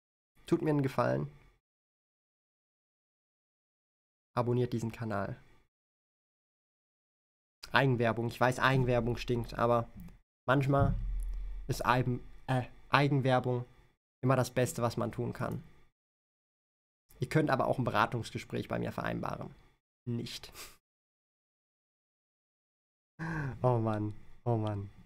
Abonniert diesen Kanal. Eigenwerbung. Ich weiß, Eigenwerbung stinkt, aber manchmal ist Eigenwerbung immer das Beste, was man tun kann. Ihr könnt aber auch ein Beratungsgespräch bei mir vereinbaren. Nicht. Oh Mann.